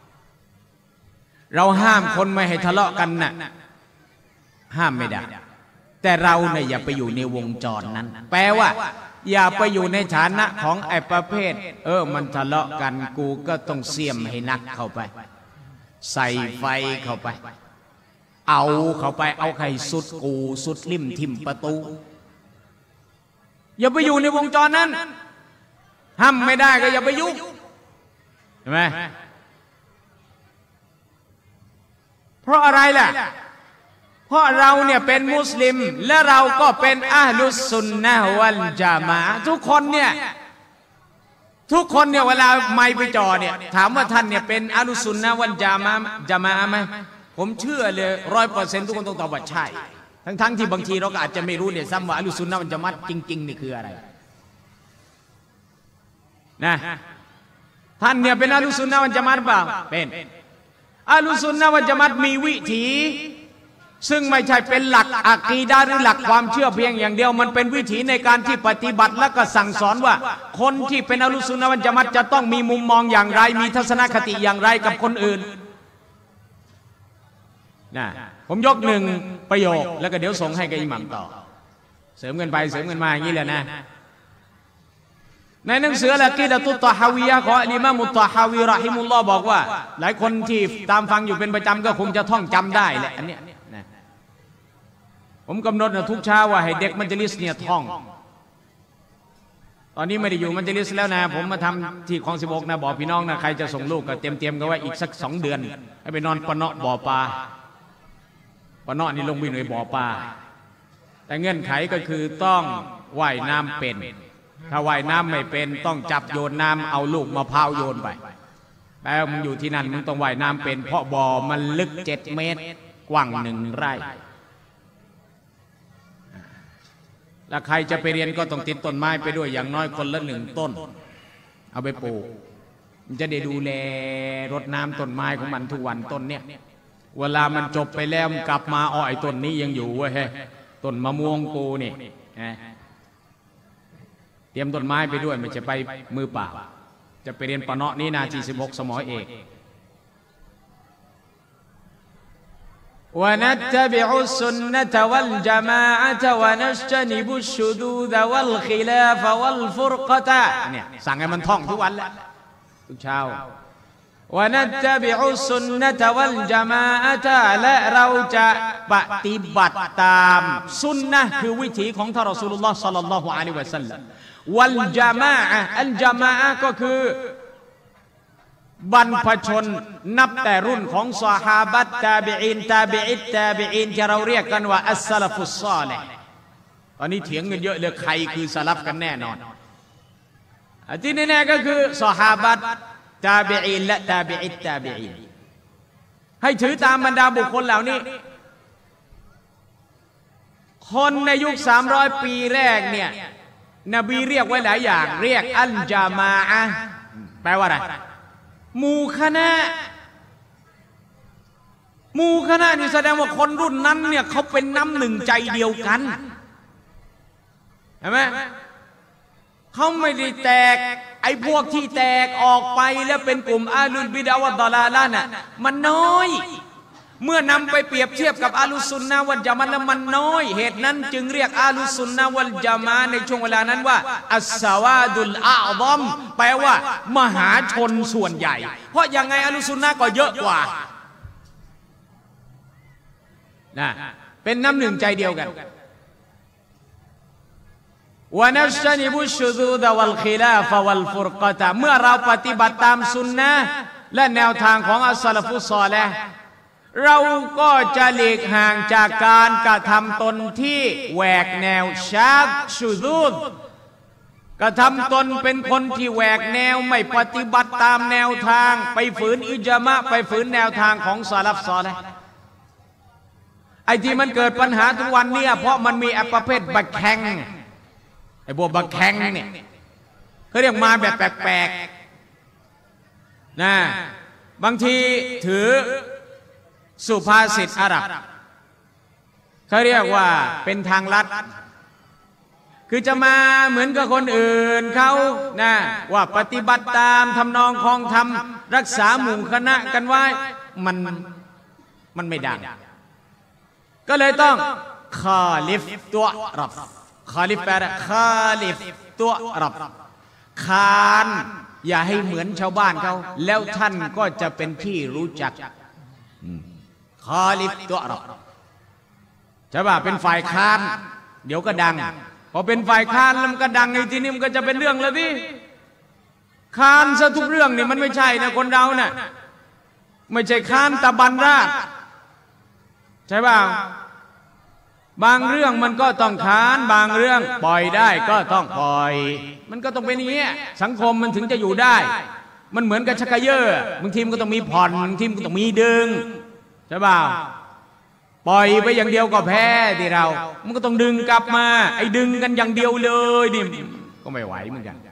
เราห้ามคนไม่ให้ทะเลาะกันน่ะห้ามไม่ได้แต่เราเนี่ยอย่าไปอยู่ในวงจรนั้นแปลว่าอย่าไปอยู่ในฐานะของไอ้ประเภทมันทะเลาะกันกูก็ต้องเสี่ยมให้นักเข้าไปใส่ไฟเข้าไปเอาเข้าไปเอาไข่สุดกูสุดริมทิมประตูอย่าไปอยู่ในวงจรนั้นห้ามไม่ได้ก็อย่าไปยุ่งเห็นไหมเพราะอะไรล่ะเพราะเราเนี่ยเป็นมุสลิมและเราก็เป็นอะห์ลุสซุนนะฮ์วัลญะมาอะห์ทุกคนเนี่ยเวลาไมค์ไปจ่อเนี่ยถามว่าท่านเนี่ยเป็นอะห์ลุสซุนนะฮ์วัลญะมาอะห์ไหมผมเชื่อเลย100%ทุกคนต้องตอบว่าใช่ทั้งที่บางทีเราก็อาจจะไม่รู้เนี่ยซ้ำว่าอะห์ลุสซุนนะฮ์วัลญะมาอะห์จริงๆนี่คืออะไรนะท่านเนี่ยเป็นอะห์ลุสซุนนะฮ์วัลญะมาอะห์เปล่าเป็นอะห์ลุสซุนนะฮ์วัลญะมาอะห์มีวิถีซึ่งไม่ใช่เป็นหลักอะกีดะห์หรือหลักความเชื่อเพียงอย่างเดียวมันเป็นวิถีในการที่ปฏิบัติและก็สั่งสอนว่าคนที่เป็นอะห์ลุสซุนนะฮ์วัลญะมาอะห์จะต้องมีมุมมองอย่างไรมีทัศนคติอย่างไรกับคนอื่นนะผมยกหนึ่งประโยคแล้วก็เดี๋ยวส่งให้กับอิหมัมต่อเสริมกันไปเสริมกันมาอย่างนี้แหละนะในหนังสือละกีดะตุตตะฮาวียะห์ของอิหม่ามมุตตะฮาวีเราะฮิมุลลอฮ์บอกว่าหลายคนที่ตามฟังอยู่เป็นประจำก็คงจะท่องจำได้แหละอันเนี้ยผมกำหนดทุกเช้าว่าให้เด็กมัจลิสเนี่ยท่องตอนนี้ไม่ได้อยู่มัจลิสแล้วนะผมมาทำที่คลอง16นะบอกพี่น้องนะใครจะส่งลูกก็เตรียมกันไว้อีกสัก2 เดือนให้ไปนอนปะเนาะบ่อปลาปะเนาะนี่ลงไปในบ่อปลาแต่เงื่อนไขก็คือต้องว่ายน้ำเป็นถ้าว่ายน้ำไม่เป็นต้องจับโยนน้ำเอาลูกมะพร้าวโยนไปแล้วมึงอยู่ที่นั่นมึงต้องว่ายน้ำเป็นเพราะบ่อมันลึก7 เมตรกว้าง1 ไร่แล้วใครจะไปเรียนก็ต้องติดต้นไม้ไปด้วยอย่างน้อยคนละ1 ต้นเอาไปปลูกมันจะได้ดูแลรดน้ำต้นไม้ของมันทุกวันต้นเนี้ยเวลามันจบไปแล้วมันกลับมาอ้อยต้นนี้ยังอยู่เว้ยต้นมะม่วงปูนี่เตรียมต้นไม้ไปด้วยไม่จะไปมือเปล่าจะไปเรียนปะเนาะนี่นาที16สมอเอกونتبع السنة والجماعة ونجتنب الشذوذ والخلاف والفرقة เนี่ยสั่งให้มันท่องทุกวันแหละทุกเช้า ونتبع السنة والجماعة และเราจะปฏิบัติตามสุนนะคือวิถีของท่านรอซูลุลลอฮ์ศ็อลลัลลอฮุอะลัยฮิวะซัลลัมวัลญะมาอะห์อัลญะมาอะห์ก็คือบรรพชนนับแต่รุ่นของซอฮาบะห์ตาบิอีนที่เราเรียกกันว่าอัสซะลาฟุศศอลิฮ์ตอนนี้เถียงกันเยอะเลยใครคือสลัฟกันแน่นอนที่แน่ๆก็คือซอฮาบะห์ตาบิอีนและตาบิอีนให้ถือตามบรรดาบุคคลเหล่านี้คนในยุค300 ปีแรกเนี่ยนบีเรียกไว้หลายอย่างเรียกอัลญะมาอะห์แปลว่าอะไรหมู่คณะนี่แสดงว่าคนรุ่นนั้นเนี่ยเขาเป็นน้ำหนึ่งใจเดียวกันเห็นไหมเขาไม่ได้แตกไอ้พวกที่แตกออกไปแล้วเป็นกลุ่มอาลุลบิดอะฮ์วัดฎอลาละห์น่ะมันน้อยเมื่อนำไปเปรียบเทียบกับอาลุซุนนะฮ์วัลญะมาอะห์แล้วมันน้อยเหตุนั้นจึงเรียกอาลุซุนนะฮ์วัลญะมาอะห์ในช่วงเวลานั้นว่าอัสซาวาดุลอาอฎอมแปลว่ามหาชนส่วนใหญ่เพราะยังไงอาลุซุนนะฮ์ก็เยอะกว่านะเป็นน้ำหนึ่งใจเดียวกันวะนัจตะนิบุชชุดูดะวัลคิลาฟะวัลฟุรกะตะเมื่อเราปฏิบัติตามสุนนะห์และแนวทางของอัสซะลาฟุศศอลิฮ์เราก็จะหลีกห่างจากการกระทำตนที่แหวกแนวชาดชุดูดกระทำตนเป็นคนที่แหวกแนวไม่ปฏิบัติตามแนวทางไปฝืนอิญะมะไปฝืนแนวทางของซะลัฟศอลิฮ์ไอ้ที่มันเกิดปัญหาทุกวันนี้เพราะมันมีประเภทบักแข่งไอ้พวกบักแข่งเนี่ยเขาเรียกมาแบบแปลกๆนะบางทีถือสุภาษิตอาหรับเขาเรียกว่าเป็นทางลัดคือจะมาเหมือนกับคนอื่นเขานะว่าปฏิบัติตามทำนองคลองธรรมรักษาหมู่คณะกันไว้มันไม่ดังก็เลยต้องคาลิฟตัวรับคาลิฟแปลว่าคาลิฟตัวรับคานอย่าให้เหมือนชาวบ้านเขาแล้วท่านก็จะเป็นที่รู้จักคาลิฟตัวเราใช่ป่ะเป็นฝ่ายค้านเดี๋ยวก็ดังพอเป็นฝ่ายค้านแล้วมันก็ดังในที่นี้มันก็จะเป็นเรื่องแล้วที่ค้านซะทุกเรื่องเนี่ยมันไม่ใช่นะคนเราเนี่ยไม่ใช่ค้านตะบันราดใช่ป่ะบางเรื่องมันก็ต้องค้านบางเรื่องปล่อยได้ก็ต้องปล่อยมันก็ต้องเป็นอย่างนี้สังคมมันถึงจะอยู่ได้มันเหมือนกับชักกระเยอะบางทีมันก็ต้องมีผ่อนบางทีมันก็ต้องมีดึงใช่ป่ะปล่อยไปอย่างเดียวก็แพ้ที่เรามันก็ต้องดึงกลับมาไอ้ดึงกันอย่างเดียวเลยนี่ก็ไม่ไหวเหมือนกัน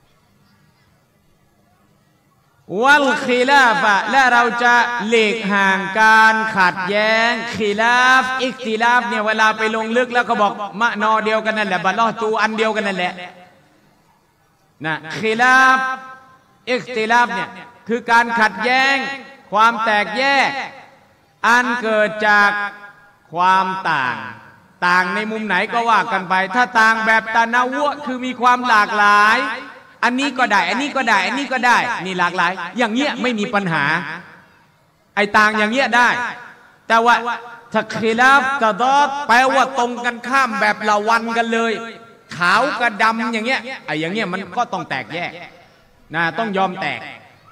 วัลคิลาฟะและเราจะหลีกห่างการขัดแย้งคิลาฟอิกติลาฟเนี่ยเวลาไปลงลึกแล้วก็บอกมะนอเดียวกันนั่นแหละบัลลอฮ์ตูอันเดียวกันนั่นแหละนะคิลาฟอิกติลาฟเนี่ยคือการขัดแย้งความแตกแยกอันเกิดจากความต่างในมุมไหนก็ว่ากันไปถ้าต่างแบบตะนาวะคือมีความหลากหลายอันนี้ก็ได้อันนี้ก็ได้อันนี้ก็ได้นี่หลากหลายอย่างเงี้ยไม่มีปัญหาไอ้ต่างอย่างเงี้ยได้แต่ว่าถ้าคิลาฟตะดอดแปลว่าตรงกันข้ามแบบละวันกันเลยขาวกับดำอย่างเงี้ยไอ้อย่างเงี้ยมันก็ต้องแตกแยกนะต้องยอมแตก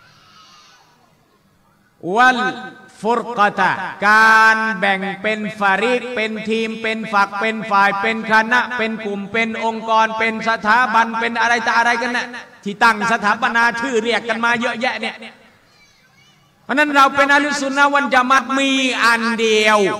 วัลฟุรกะตะการแบ่งเป็นฟาริกเป็นทีมเป็นฝักเป็นฝ่ายเป็นคณะเป็นกลุ่มเป็นองค์กรเป็นสถาบันเป็นอะไรต่ออะไรกันนะที่ตั้งสถาปนาชื่อเรียกกันมาเยอะแยะเนี่ยเพราะนั้นเราเป็นอะห์ลุสซุนนะฮ์วัลญะมาอะห์มีอันเดียว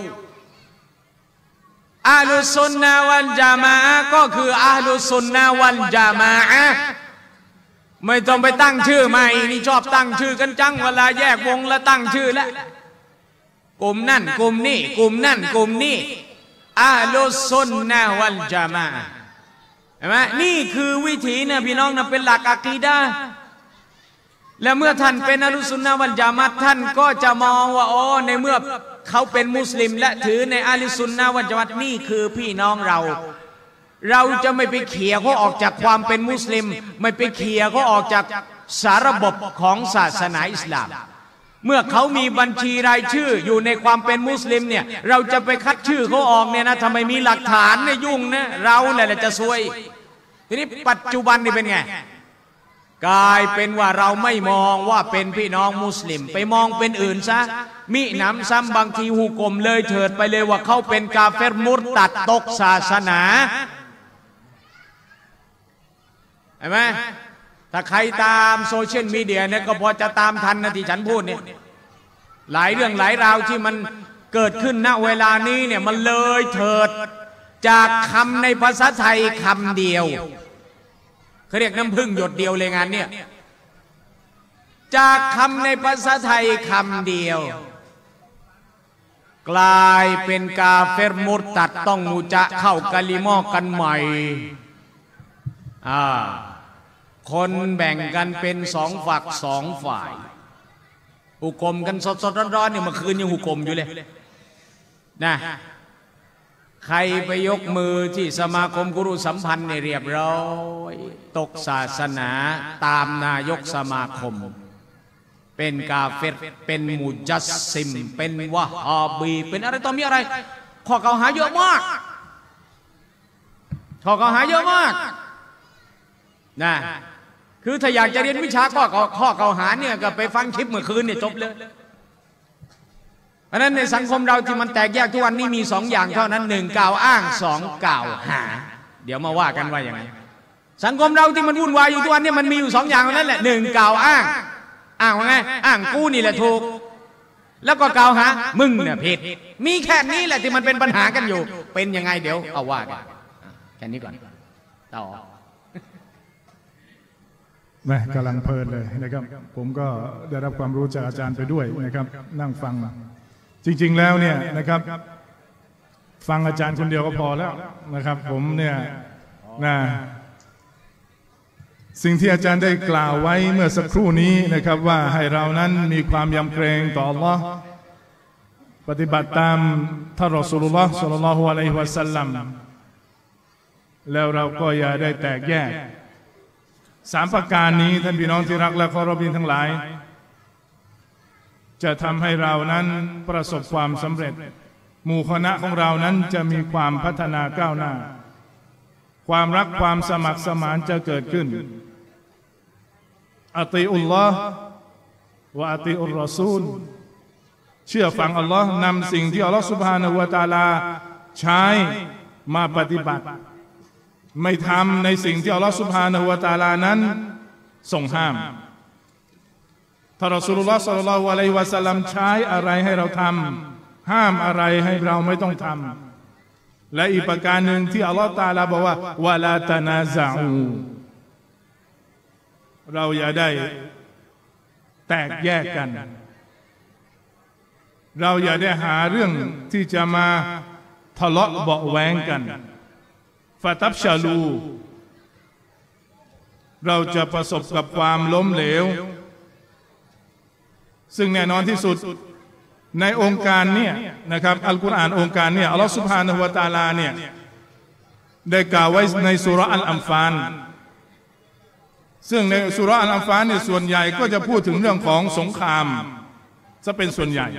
อะห์ลุสซุนนะฮ์วัลญะมาอะห์ก็คืออะห์ลุสซุนนะฮ์วัลญะมาอะห์ไม่ต้องไปตั้งชื่อใหม่นี่ชอบตั้งชื่อกันจังเวลาแยกวงแล้วตั้งชื่อแล้วกลุ่มนั่นกลุ่มนี้กลุ่มนั่นกลุ่มนี้อะห์ลุสซุนนะฮ์วัลญะมาอะห์เห็นไหมนี่คือวิถีนะพี่น้องนะเป็นหลักอะกีดะห์และเมื่อท่านเป็นอะห์ลุสซุนนะฮ์วัลญะมาอะห์ท่านก็จะมองว่าอ๋อในเมื่อเขาเป็นมุสลิมและถือในอะห์ลุสซุนนะฮ์วัลญะมาอะห์นี่คือพี่น้องเราจะไม่ไปเขี่ยเขาออกจากความเป็นมุสลิมไม่ไปเขี่ยเขาออกจากสาระบบของศาสนาอิสลามเมื่อเขามีบัญชีรายชื่ออยู่ในความเป็นมุสลิมเนี่ยเราจะไปคัดชื่อเขาออกเนี่ยนะทำไมมีหลักฐานเนี่ยยุ่งนะเราแหละจะซวยทีนี้ปัจจุบันนี่เป็นไงกลายเป็นว่าเราไม่มองว่าเป็นพี่น้องมุสลิมไปมองเป็นอื่นซะมิหนำซ้ำบางทีหุกมเลยเถิดไปเลยว่าเขาเป็นกาเฟรมุรตัดตกศาสนาเห็นไหมถ้าใครตามโซเชียลมีเดียเนี่ยก็พอจะตามทันนะที่ฉันพูดเนี่ยหลายเรื่องหลายราวที่มันเกิดขึ้นณเวลานี้เนี่ยมันเลยเถิดจากคำในภาษาไทยคำเดียวเขาเรียกน้ำพึ่งหยดเดียวเลยงานเนี่ยจากคำในภาษาไทยคำเดียวกลายเป็นกาเฟรมุรตัดต้องมุจะเข้ากะลิมอกันใหม่คนแบ่งกันเป็นสองฝักสองฝ่ายหุกมกันสดๆร้อนๆเนี่ยเมื่อคืนยังหุกมอยู่เลยนะใครไปยกมือที่สมาคมกุรุสัมพันธ์เนี่ยเรียบร้อยตกศาสนาตามนายกสมาคมเป็นกาเฟรเป็นมุจัสซิมเป็นวะฮาบีเป็นอะไรต่อมีอะไรข้อกล่าวหาเยอะมากข้อกล่าวหาเยอะมากนะคือถ้าอยากจะเรียนวิชาข้อกล่าวหาเนี่ยก็ไปฟังคลิปเมื่อคืนเนี่ยจบเลยเพราะนั้นในสังคมเราที่มันแตกแยกทุกวันนี้มีสองอย่างเท่านั้นหนึ่งกล่าวอ้างสองกล่าวหาเดี๋ยวมาว่ากันว่าอย่างไรสังคมเราที่มันวุ่นวายอยู่ทุกวันนี้มันมีอยู่สองอย่างนั้นแหละหนึ่งกล่าวอ้างว่าไงอ้างกูนี่แหละถูกแล้วก็กล่าวหามึงเนี่ยผิดมีแค่นี้แหละที่มันเป็นปัญหากันอยู่เป็นยังไงเดี๋ยวเอาว่ากันแค่นี้ก่อนต่อแม่กำลังเพลินเลยนะครับผมก็ได้รับความรู้จากอาจารย์ไปด้วยนะครับนั่งฟังจริงๆแล้วเนี่ยนะครับฟังอาจารย์คนเดียวก็พอแล้วนะครับผมเนี่ยนะสิ่งที่อาจารย์ได้กล่าวไว้เมื่อสักครู่นี้นะครับว่าให้เรานั้นมีความยำเกรงต่ออัลลอฮ์ปฏิบัติตามท่านรอซูลุลลอฮ์ศ็อลลัลลอฮุอะลัยฮิวะซัลลัมแล้วเราก็อย่าได้แตกแยกสามประการนี้ท่านพี่น้องที่รักและเคารพยิ่งทั้งหลายจะทำให้เรานั้นประสบความสำเร็จหมู่คณะของเรานั้นจะมีความพัฒนาก้าวหน้าความรักความสมัครสมานจะเกิดขึ้นอัติอุลลอฮ์วะอัติอุรรอซูลเชื่อฟังอัลลอฮ์นำสิ่งที่อัลลอฮ์ซุบฮานะฮูวะตะอาลาใช้มาปฏิบัติไม่ทำในสิ่งที่อัลลอฮ์ซุบฮานะฮูวะตะอาลานั้นทรงห้ามถ้ารอซูลุลลอฮ์ ศ็อลลัลลอฮุอะลัยฮิวะซัลลัมใช้อะไรให้เราทำห้ามอะไรให้เราไม่ต้องทำและอีกประการหนึ่งที่อัลลอฮ์ตะอาลาบอกว่าวะลาตะนาซะอูเราอย่าได้แตกแยกกันเราอย่าได้หาเรื่องที่จะมาทะเลาะเบาะแว้งกันฟะตับชาลูเราจะประสบกับความล้มเหลวซึ่งแน่นอนที่สุดในองค์การเนี่ยนะครับอัลกุรอานองค์การเนี่ยอัลลอฮฺซุบฮานะฮูวะตะอาลาเนี่ยได้กล่าวไว้ในซูเราะห์อัลอัมฟาลซึ่งในซูเราะห์อัลอัมฟาลเนี่ยส่วนใหญ่ก็จะพูดถึงเรื่องของสงครามจะเป็นส่วนใหญ่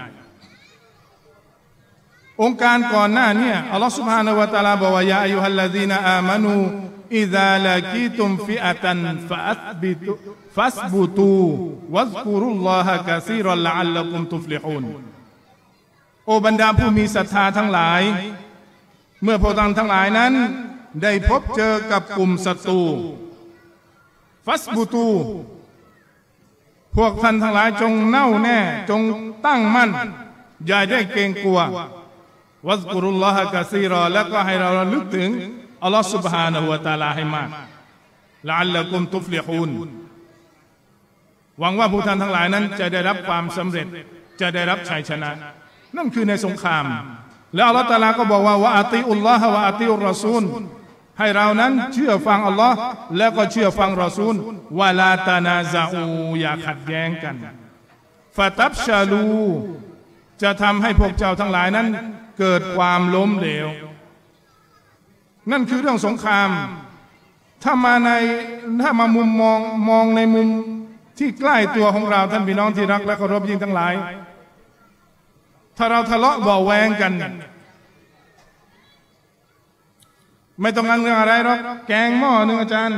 องค์การก่อนหน้าเนี่ยอัลลอฮฺซุบฮานะฮูวะตะอาลาบอกว่ายาอัยยูฮัลลซีนาอามานูอิซาลากีตุมฟิอะตันฟัสบุตูวัซกุรุลลอฮะกะซีรันละอัลลักุมตุฟลิฮูนโอบรรดาผู้มีศรัทธาทั้งหลายเมื่อพวกท่านทั้งหลายนั้นได้พบเจอกับกลุ่มศัตรูฟัสบุตูพวกท่านทั้งหลายจงแน่วแน่จงตั้งมั่นอย่าได้เกรงกลัววัซกุรุลลอฮะกะซีรอและก็ให้เราระลึกถึงอัลลอฮฺ سبحانه และ تعالى ให้มากละอัลละกุมตุฟลิฮูนหวังว่าผู้ท่านทั้งหลายนั้นจะได้รับความสำเร็จจะได้รับชัยชนะนั่นคือในสงครามแล้วอัลลอฮฺ تعالى ก็บอกว่าวะอาติอุลลอฮะวะอาติอุรรอซูลให้เรานั้นเชื่อฟังอัลลอฮ์และก็เชื่อฟังรอซูลวะลาตะนาซะอูอย่าขัดแย้งกันฟะตับชาลูจะทำให้พวกเจ้าทั้งหลายนั้นเกิดความล้มเหลวนั่นคือเรื่องสงครามถ้ามามุมมองในมุมที่ใกล้ตัวของเราท่านพี่น้องที่รักและเคารพยิ่งทั้งหลายถ้าเราทะเลาะเบาะแว้งกันไม่ต้องการเรื่องอะไรหรอกแกงหม้อหนึ่งอาจารย์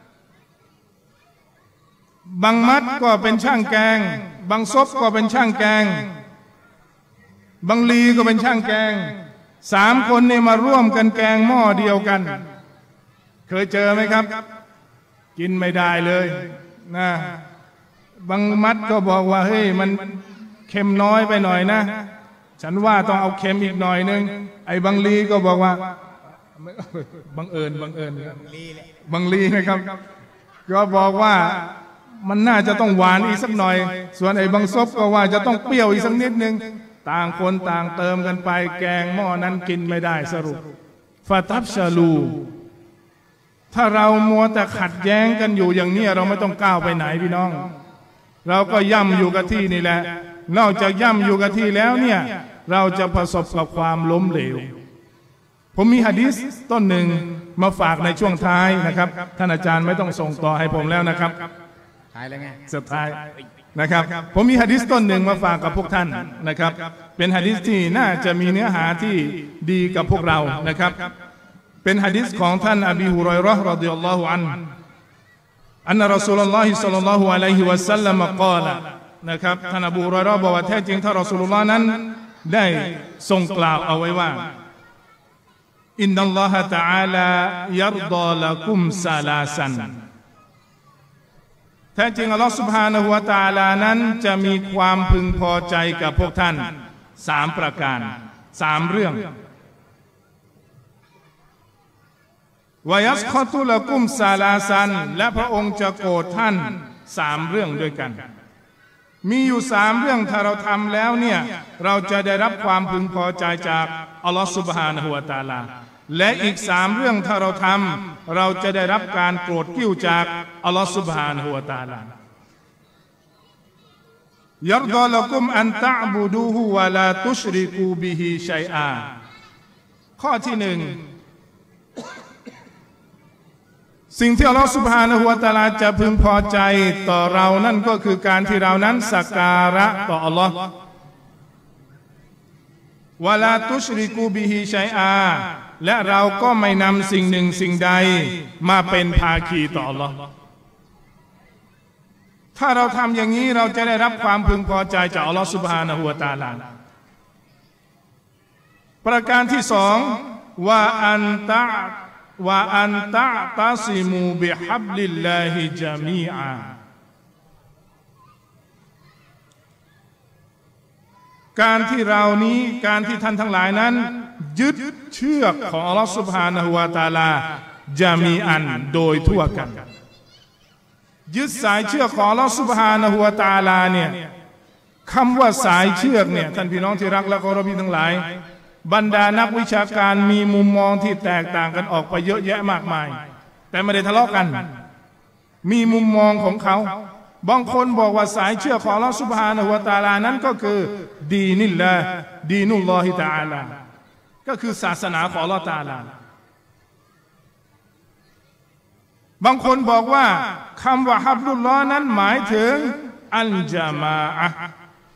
บางมัดก็เป็นช่างแกงบางซบก็เป็นช่างแกงบางลีก็เป็นช่างแกง3 คนนี่มาร่วมกันแกงหม้อเดียวกันเคยเจอไหมครับกินไม่ได้เลยนะบางมัดก็บอกว่าเฮ้ยมันเค็มน้อยไปหน่อยนะฉันว่าต้องเอาเค็มอีกหน่อยนึงไอ้บางลีก็บอกว่าบังเอิญบางลีนะครับก็บอกว่ามันน่าจะต้องหวานอีกสักหน่อยส่วนไอ้บางซบก็ว่าจะต้องเปรี้ยวอีกสักนิดนึงต่างคนต่างเติมกันไปแกงหม้อนั้นกินไม่ได้สรุปฟาตับชาลูถ้าเรามัวแต่ขัดแย้งกันอยู่อย่างนี้เราไม่ต้องก้าวไปไหนพี่น้องเราก็ย่ำอยู่กับที่นี่แหละนอกจากย่ำอยู่กับที่แล้วเนี่ยเราจะประสบกับความล้มเหลวผมมีหะดีษต้นหนึ่งมาฝากในช่วงท้ายนะครับท่านอาจารย์ไม่ต้องส่งต่อให้ผมแล้วนะครับท้ายแล้วไงสุดท้ายนะครับผมมีหะดีษต้นหนึ่งมาฝากกับพวกท่านนะครับเป็นหะดีษที่น่าจะมีเนื้อหาที่ดีกับพวกเรานะครับเป็นหะดีษของท่านอบีฮุรอยเราะห์รอฎิยัลลอฮุอันฮุอันนะรอซูลุลลอฮิศ็อลลัลลอฮุอะลัยฮิวะซัลลัมกล่าวนะครับท่านอบูฮุรอยเราะห์บอกว่าแท้จริงท่านรอซูลุลลอฮ์นั้นได้ทรงกล่าวเอาไว้ว่าอินนัลลอฮะตะอาลายัรฎอละกุมซาลาซันแท้จริงอัลลอฮฺซุบฮานะฮูวะตะอาลานั้นจะมีความพึงพอใจกับพวกท่าน3 ประการ3 เรื่องวายัสคอตุละกุมซาลาซันและพระองค์จะโกรธท่าน3 เรื่องด้วยกันมีอยู่3 เรื่องถ้าเราทำแล้วเนี่ยเราจะได้รับความพึงพอใจจากอัลลอฮฺซุบฮานะฮูวะตะอาลาและอีก3 เรื่องถ้าเราทำเราจะได้รับการโกรธกิ้วจากอัลลอฮฺซุบฮานะฮูวะตะอาลายัรฎอละกุมอันตะอ์บุดูฮูวะลาตุชริกูบิฮิชัยอาข้อที่ 1 สิ่งที่อัลลอฮฺซุบฮานะฮูวะตะอาลาจะพึงพอใจต่อเรานั่นก็คือการที่เรานั้นสักการะต่ออัลลอฮ์วะลาตุชริกูบิฮิชัยอาและเราก็ไม่นำสิ่งหนึ่งสิ่งใดมาเป็นภาคีต่ออัลลอฮ์ถ้าเราทำอย่างนี้เราจะได้รับความพึงพอใจจากอัลลอฮ์ซุบฮานะฮูวะตะอาลาประการที่สองว่าอันตะตัซิมูบิฮับลิลลาฮิญะมีอาการที่เรานี้การที่ท่านทั้งหลายนั้นยึดเชือกของอัลลอฮฺซุบฮานะฮูวะตะอาลาญะมีอันโดยทั่วกันยึดสายเชือกของอัลลอฮฺซุบฮานะฮูวะตะอาลาเนี่ยคำว่าสายเชือกเนี่ยท่านพี่น้องที่รักและเคารพทั้งหลายบรรดานักวิชาการมีมุมมองที่แตกต่างกันออกไปเยอะแยะมากมายแต่ไม่ได้ทะเลาะกันมีมุมมองของเขาบางคนบอกว่าสายเชือกของอัลลอฮฺซุบฮานะฮูวะตะอาลานั้นก็คือดีนุลลอฮิตะอาลาก็คือศาสนาของอัลลอฮฺตะอาลาบางคนบอกว่าคำว่าฮับลุลลอฮ์นั้นหมายถึงอัลญะมาอะห์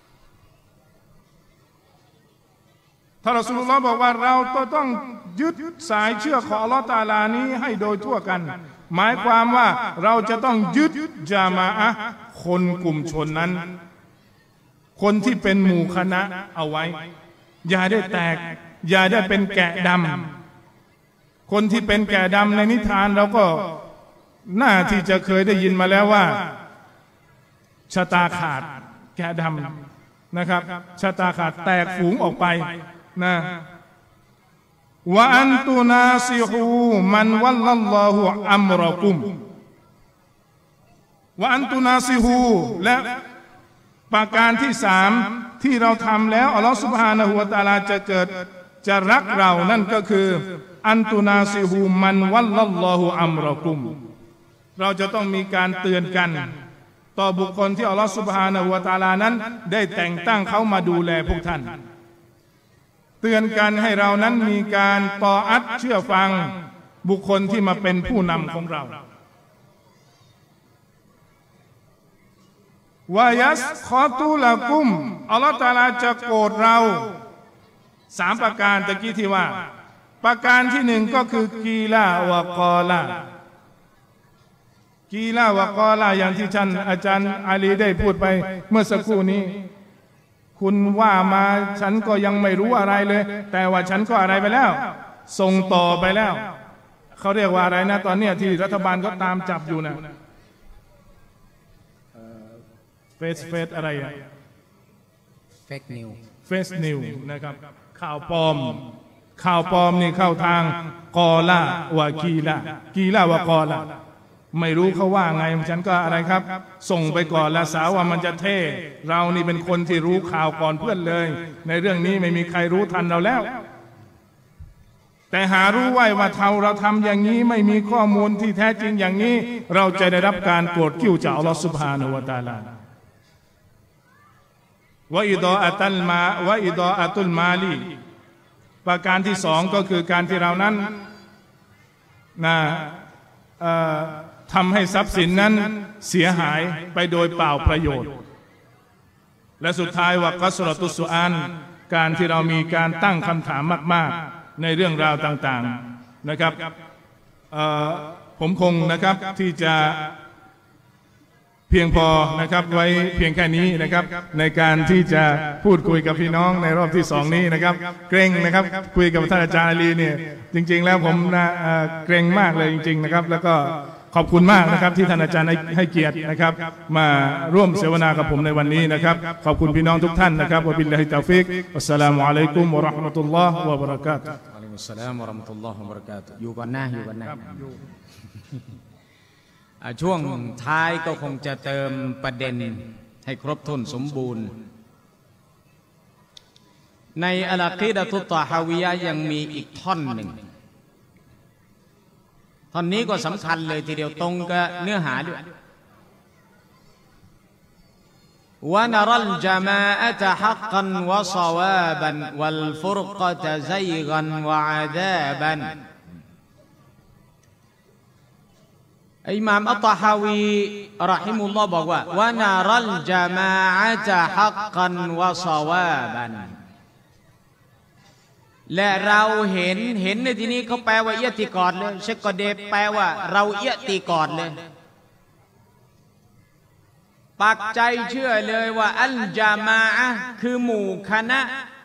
ถ้ารอซูลุลลอฮ์บอกว่าเราต้องยึดสายเชือกของอัลลอฮฺตะอาลานี้ให้โดยทั่วกันหมายความว่าเราจะต้องยึดญะมาอะห์คนกลุ่มชนนั้นคนที่เป็นหมู่คณะเอาไว้อย่าได้แตกอย่าได้เป็นแกะดำคนที่เป็นแกะดำในนิทานเราก็น่าที่จะเคยได้ยินมาแล้วว่าชะตาขาดแกะดำนะครับชะตาขาดแตกฝูงออกไปนะวะอันตุนาซิฮูมันวัลลัลลอฮุอัมรอกุมวะอันตุนาซิฮูและประการที่สามที่เราทำแล้วอัลลอฮฺซุบฮานะฮูวะตะอาลาจะรักเรานั่นก็คืออันตุนาซิฮูมันวัลลัลลอฮุอัมรอกุมเราจะต้องมีการเตือนกันต่อบุคคลที่อัลลอฮฺซุบฮานะฮูวะตะอาลานั้นได้แต่งตั้งเขามาดูแลพวกท่านเตือนกันให้เรานั้นมีการตออัตเชื่อฟังบุคคลที่มาเป็นผู้นำของเราวายัสขอตูละกุมอัลลอฮฺตะอาลาจะโกรธเราสามประการตะกี้ที่ว่าประการที่หนึ่งก็คือกีลาวะกอลากีลาวะกอลาอย่างที่ท่านอาจารย์อาลีได้พูดไปเมื่อสักครู่นี้คุณว่ามาฉันก็ยังไม่รู้อะไรเลยแต่ว่าฉันก็อะไรไปแล้วส่งต่อไปแล้วเขาเรียกว่าอะไรนะตอนนี้ที่รัฐบาลก็ตามจับอยู่นะเฟสอะไรอะเฟกนิวนะครับข่าวปลอมนี่เข้าทางกอลาวะกีลาวะกอลาไม่รู้เขาว่าไงฉันก็อะไรครับส่งไปก่อนละสาวว่ามันจะเท่เรานี่เป็นคนที่รู้ข่าวก่อนเพื่อนเลยในเรื่องนี้ไม่มีใครรู้ทันเราแล้วแต่หารู้ไว้ว่าเราทำอย่างนี้ไม่มีข้อมูลที่แท้จริงอย่างนี้เราจะได้รับการโกรธกิ้วจากอัลลอฮฺซุบฮานะฮูวะตะอาลาวะอิดออะตุลมาลีประการที่สองก็คือการที่เรานั้นทำให้ทรัพย์สินนั้นเสียหายไปโดยเปล่าประโยชน์และสุดท้ายว่ากัสรตุสุอานการที่เรามีการตั้งคำถามมากๆในเรื่องราวต่างๆนะครับผมคงนะครับที่จะเพียงพอนะครับไว้เพียงแค่นี้นะครับในการที่จะพูดคุยกับพี่น้องในรอบที่สองนี้นะครับเกรงนะครับคุยกับท่านอาจารย์อาลีเนี่ยจริงๆแล้วผมเกรงมากเลยจริงๆนะครับแล้วก็ขอบคุณมากนะครับที่ท่านอาจารย์ให้เกียรตินะครับมาร่วมเสวนากับผมในวันนี้นะครับขอบคุณพี่น้องทุกท่านนะครับวะบิลลาฮิตอฟิกวัสสลามุอะลัยกุมวะเราะห์มะตุลลอฮ์วะบะเราะกาตุฮ์วะอะลัยกุมุสสลามวะเราะห์มะตุลลอฮ์วะบะเราะกาตุฮ์อยู่กันนะช่วงท้ายก็คงจะเติมประเด็นให้ครบถ้วนสมบูรณ์ในอัลกีดะตุตตอฮาวิยะห์ยังมีอีกท่อนหนึ่งท่อนนี้ก็สำคัญเลยทีเดียวตรงกับเนื้อหาด้วยวะนรัลญะมาอะตะฮักกันวะศอวาบันวัลฟุรกะตะซัยกันวะอะดาบันอิหม่ามอัตตะฮาวีเราะฮิมุลลอฮ์บอกว่าวะนารัลญะมาอะตะฮักกันวะศอวาบันและเราเห็นในที่นี้เขาแปลว่าอิยติกอดเลยเชคกอเดบแปลว่าเราอิยติกอดเลยปักใจเชื่อเลยว่าอัลญะมาอะห์คือหมู่คณะ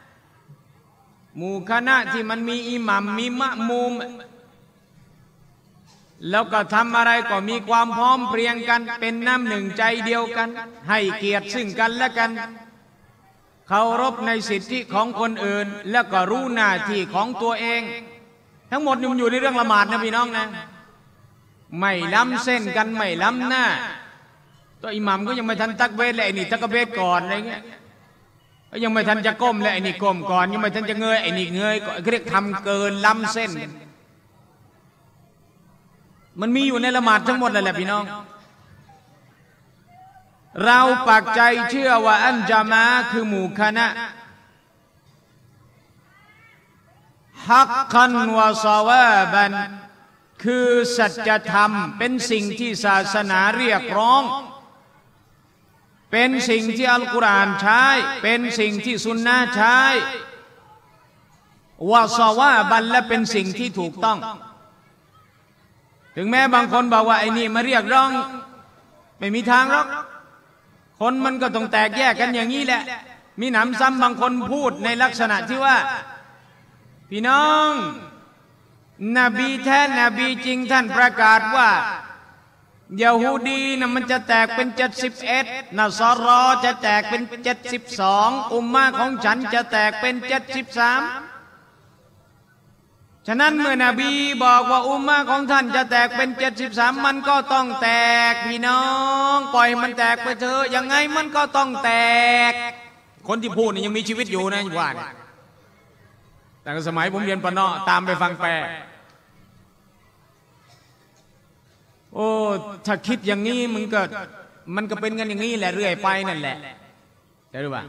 ที่มันมีอิหมัมมีมะมูมแล้วก็ทำอะไรก็มีความพร้อมเพรียงกันเป็นน้ำหนึ่งใจเดียวกันให้เกียรติซึ่งกันและกันเคารพในสิทธิของคนอื่นแล้วก็รู้หน้าที่ของตัวเองทั้งหมดมันอยู่ในเรื่องละหมาดนะพี่น้องนะไม่ล้ำเส้นกันไม่ล้ำหน้าตัวอิหมัมก็ยังไม่ทันตักเบสเลยไอ้นี่ตักเบสก่อนอะไรเงี้ยก็ยังไม่ทันจะก้มเลยไอ้นี่ก้มก่อนยังไม่ทันจะเงยไอ้นี่เงยก็เรียกทำเกินล้ำเส้นมันมีอยู่ในละหมาดทั้งหมดนั่นแหละพี่น้องเราปักใจเชื่อว่าอันญะมาอะห์คือหมู่คณะฮักกันวะศอวาบันคือสัจธรรมเป็นสิ่งที่ศาสนาเรียกร้องเป็นสิ่งที่อัลกุรอานใช้เป็นสิ่งที่ซุนนะห์ใช้วะศอวาบันและเป็นสิ่งที่ถูกต้องถึงแม้บางคนบอกว่าไอ้นี่มาเรียกร้องไม่มีทางหรอกคนมันก็ต้องแตกแยกกันอย่างนี้แหละมีหนำซ้ำบางคนพูดในลักษณะที่ว่าพี่น้องนบีแท้นบีจริงท่านประกาศว่ายะฮูดีนะมันจะแตกเป็น71นะซอรอจะแตกเป็น72อุมมะของฉันจะแตกเป็น73ฉะนั้นเมื่อนบีบอกว่าอุมมะของท่านจะแตกเป็น73มันก็ต้องแตกพี่น้องปล่อยมันแตกไปเถอะยังไงมันก็ต้องแตกคนที่พูดนี่ยังมีชีวิตอยู่นะว่าเนี่ยแต่สมัยผมเรียนปนตามไปฟังแปลโอ้ถ้าคิดอย่างนี้มันก็เป็นกันอย่างนี้แหละเรื่อยไปนั่นแหละได้หรือเปล่า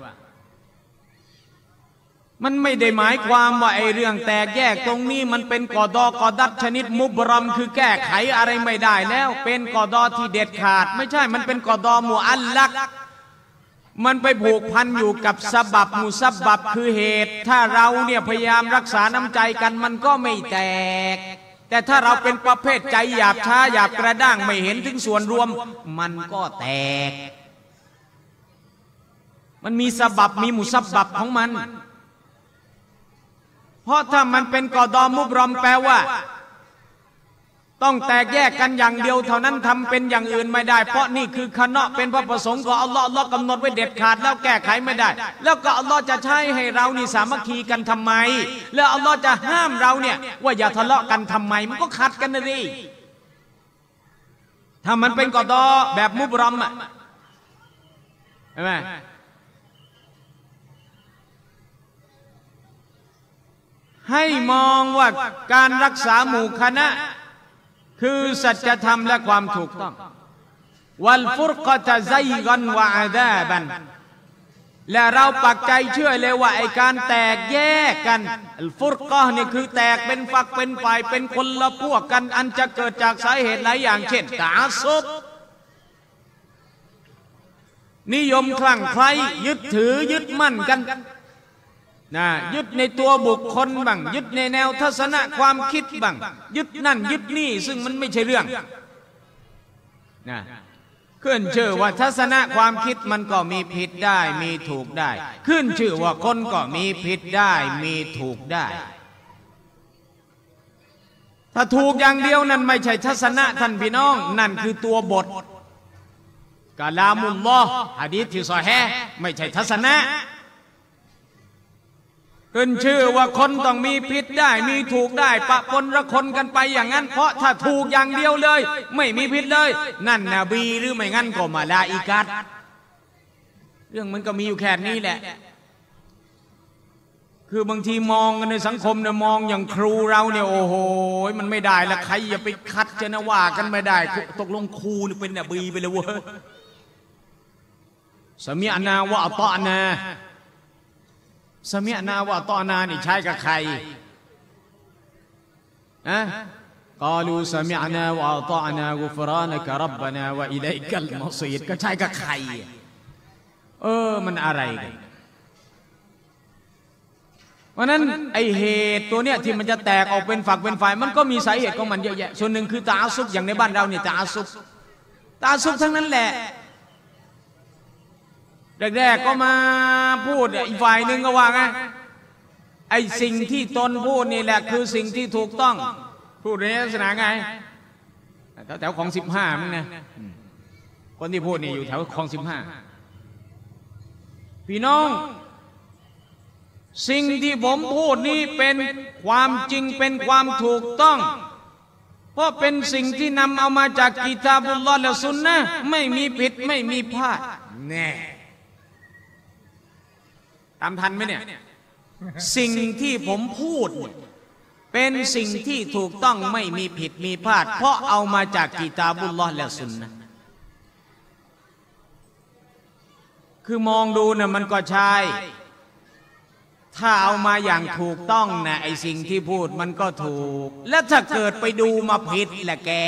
มันไม่ได้หมายความว่าไอ้เรื่องแตกแยกตรงนี้มันเป็นกอดอกอดัดชนิดมุบรอมคือแก้ไขอะไรไม่ได้แล้วเป็นกอดอที่เด็ดขาดไม่ใช่มันเป็นกอดอมุอัลลักมันไปผูกพันอยู่กับซะบับมุซับบับคือเหตุถ้าเราเนี่ยพยายามรักษาน้ำใจกันมันก็ไม่แตกแต่ถ้าเราเป็นประเภทใจหยาบช้าหยาบกระด้างไม่เห็นถึงส่วนรวมมันก็แตกมันมีซะบับมีมุซับบับของมันเพราะถ้ามันเป็นกอดอมุบรอมแปลว่าต้องแตกแยกกันอย่างเดียวเท่านั้นทำเป็นอย่างอื่นไม่ได้เพราะนี่คือคณะเป็นพระประสงค์ของอัลลอฮ์กำหนดไว้เด็ดขาดแล้วแก้ไขไม่ได้แล้วก็อัลลอฮ์จะใช้ให้เรานี่สามัคคีกันทำไมแล้วอัลลอฮ์จะห้ามเราเนี่ยว่าอย่าทะเลาะกันทำไมมันก็ขัดกันนะดิถ้ามันเป็นกอดอแบบมุบรอมอ่ะใช่ไหมให้มองว่าการรักษาหมู่คณะคือสัจธรรมและความถูกต้องวัลฟุรกะตะซัยกันวะอาดาบันและเราปักใจเชื่อเลยว่าไอ้การแตกแยกกันอัลฟุรกะห์นี่คือแตกเป็นฝักเป็นฝ่ายเป็นคนละพวกกันอันจะเกิดจากสาเหตุหลายอย่างเช่นตะอัสซุบนิยมคลั่งไคล้ยึดถือยึดมั่นกันนะยึดในตัวบุคคลบ้างยึดในแนวทัศนะความคิดบ้างยึดนั่นยึดนี่ซึ่งมันไม่ใช่เรื่องนะขึ้นชื่อว่าทัศนะความคิดมันก็มีผิดได้มีถูกได้ขึ้นชื่อว่าคนก็มีผิดได้มีถูกได้ถ้าถูกอย่างเดียวนั้นไม่ใช่ทัศนะท่านพี่น้องนั่นคือตัวบทกะลามุลลอฮ์หะดีษที่ซอฮีฮ์ไม่ใช่ทัศนะขึ้นชื่อว่าคนต้องมีผิดได้มีถูกได้ปะปนระคนกันไปอย่างนั้นเพราะถ้าถูกอย่างเดียวเลยไม่มีผิดเลยนั่นนบีหรือไม่งั้นก็มลาอิกะฮ์เรื่องมันก็มีอยู่แค่นี้แหละคือบางทีมองกันในสังคมเนี่ยมองอย่างครูเราเนี่ยโอ้โหมันไม่ได้ละใครอย่าไปคัดจะนะว่ากันไม่ได้ตกลงครูนี่เป็นนบีไปเลยเว้ยสมิอะนาวะอัตอนาสมิอะนาวะอัตอนานี่ใช้กับใครนะ قالوا سمعنا وأطعنا غفرانك ربنا وإليك المصير ก็ใช่กับใครมันอะไรกันเพราะนั้นไอเหตุตัวเนี้ยที่มันจะแตกออกเป็นฝักเป็นฝ่ายมันก็มีสาเหตุของมันเยอะแยะส่วนหนึ่งคือตะอัสซุบอย่างในบ้านเราเนี่ยตะอัสซุบทั้งนั้นแหละแรกๆก็มาพูดอีกฝ่ายหนึ่งก็ว่าไงไอสิ่งที่ตนพูดนี่แหละคือสิ่งที่ถูกต้องพูดในลักษณะไงแถวของ15มั้งนะคนที่พูดนี่อยู่แถวของ15พี่น้องสิ่งที่ผมพูดนี้เป็นความจริงเป็นความถูกต้องเพราะเป็นสิ่งที่นำเอามาจากกิตาบุลลอฮ์และซุนนะห์ไม่มีผิดไม่มีพลาดแน่ตามทันไหมเนี่ยสิ่งที่ผมพูดเป็นสิ่งที่ถูกต้องไม่มีผิดมีพลาดเพราะเอามาจากกิตาบุลลอฮ์และซุนนะห์คือมองดูนะมันก็ใช่ถ้าเอามาอย่างถูกต้องนะไอสิ่งที่พูดมันก็ถูกและถ้าเกิดไปดูมาผิดแหละแก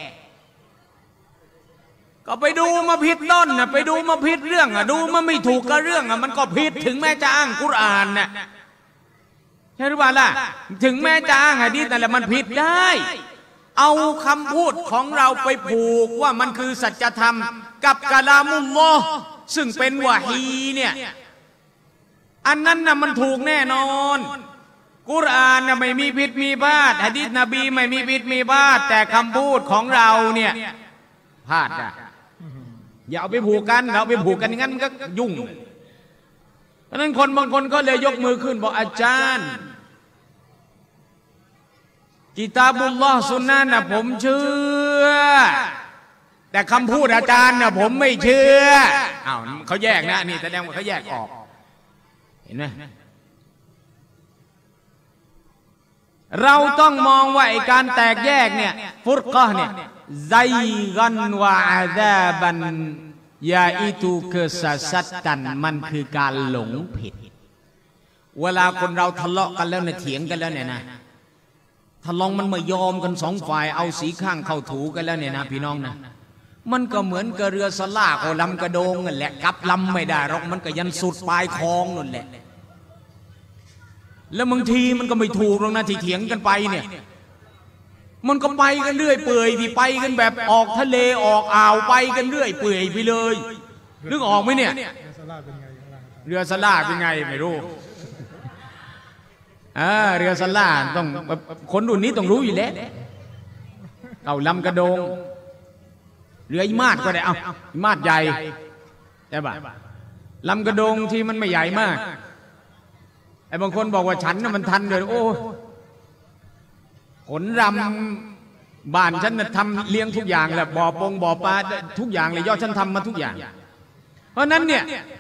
ก็ไปดูมาผิดต้นนะไปดูมาผิดเรื่องดูมาไม่ถูกกับเรื่องมันก็ผิดถึงแม้จะอ้างกุรอานนะใช่หรือเปล่าล่ะถึงแม้จะอ้างหะดีษนั่นแหละมันผิดได้เอาคำพูดของเราไปผูกว่ามันคือสัจธรรมกับกะลามุลลอฮ์ซึ่งเป็นวะฮีเนี่ยอันนั้นน่ะมันถูกแน่นอนกุรอานน่ะไม่มีผิดมีพลาดหะดีษนบีไม่มีผิดมีพลาดแต่คำพูดของเราเนี่ยพลาดอ่ะอย่าเอาไปผูกกันเราไปผูกกันอย่างนั้นมันก็ยุ่งเพราะนั้นคนบางคนก็เลยยกมือขึ้นบอกอาจารย์กิตาบุลลอฮ์ซุนนะห์น่ะผมเชื่อแต่คำพูดอาจารย์น่ะผมไม่เชื่ออ้าวเขาแยกนะนี่แสดงว่าเขาแยกออกเห็นไหมเราต้องมองว่าไอ้การแตกแยกเนี่ยฟุรกะห์เนี่ยไซกันวะอาซาบันยาอิตุกะซัดกันมันคือการหลงผิดเวลาคนเราทะเลาะกันแล้วเนี่ยเถียงกันแล้วเนี่ยนะทะเลาะมันไม่ยอมกันสองฝ่ายเอาสีข้างเข้าถูกันแล้วเนี่ยนะพี่น้องนะมันก็เหมือนกับเรือสลากเอาลำกระโดงนั่นแหละกลับลำไม่ได้หรอกมันก็ยันสุดปลายคลองนั่นแหละแล้วบางทีมันก็ไม่ถูกหรอกนะที่เถียงกันไปเนี่ยมันก็ไปกันเรื่อยเปื่อยที่ไปกันแบบออกทะเลออกอ่าวไปกันเรื่อยเปื่อยไปเลยนึกออกไหมเนี่ยเรือสลากเป็นไงไม่รู้เรือสลากต้องคนรุ่นนี้ต้องรู้อยู่แล้วเอาลำกระโดงเรืออิมาดก็ได้เอาอิมาดใหญ่ใช่ป่ะลำกระโดงที่มันไม่ใหญ่มากไอ้บางคนบอกว่าฉันน่ะมันทันเลยโอ้ขนรำบ้านฉันน่ะทำเลี้ยงทุกอย่างแหละบ่อปงบ่อปลาทุกอย่างเลยยอดฉันทำมาทุกอย่างเพราะนั้นเนี่ย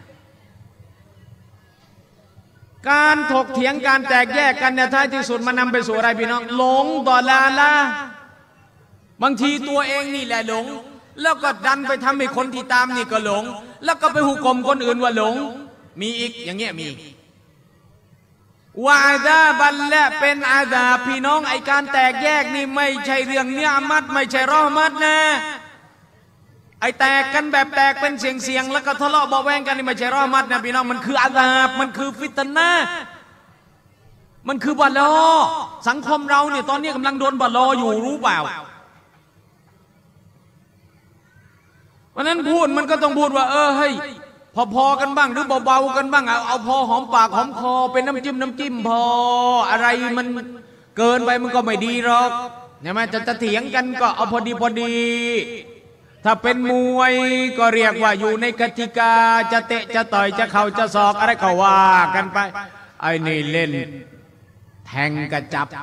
การถกเถียงการแตกแยกกันเนี่ยท้ายที่สุดมันนำไปสู่อะไรพี่น้องหลงดอลาละบางทีตัวเองนี่แหละหลงแล้วก็ดันไปทำให้คนที่ตามนี่ก็หลงแล้วก็ไปหุกลมคนอื่นว่าหลงมีอีกอย่างเงี้ยมีวาดาบันและเป็นอาดาพี่น้องไอการแตกแยกนี่ไม่ใช่เรื่องเนื้อมัดไม่ใช่รอมัดนะไอแตกกันแบบแตกเป็นเสียงแล้วก็ทะเลาะเบาแวงกันนี่ไม่ใช่รอมัดนะพี่น้องมันคืออาดาบมันคือฟิตนะมันคือบาลอสังคมเราเนี่ยตอนนี้กำลังโดนบาลออยู่รู้เปล่าเพราะนั้นพูดมันก็ต้องพูดว่าเฮ้ยพอๆกันบ้างหรือเบาๆกันบ้างเอาพอหอมปากหอมคอเป็นน้ำจิ้มพออะไรมันเกินไปมันก็ไม่ดีหรอกใช่ไหมจะเถียงกันก็เอาพอดีถ้าเป็นมวยก็เรียกว่าอยู่ในกติกาจะเตะจะต่อยจะเข่าจะศอกอะไรก็ว่ากันไปไอ้นี่เล่นแทงกระจับ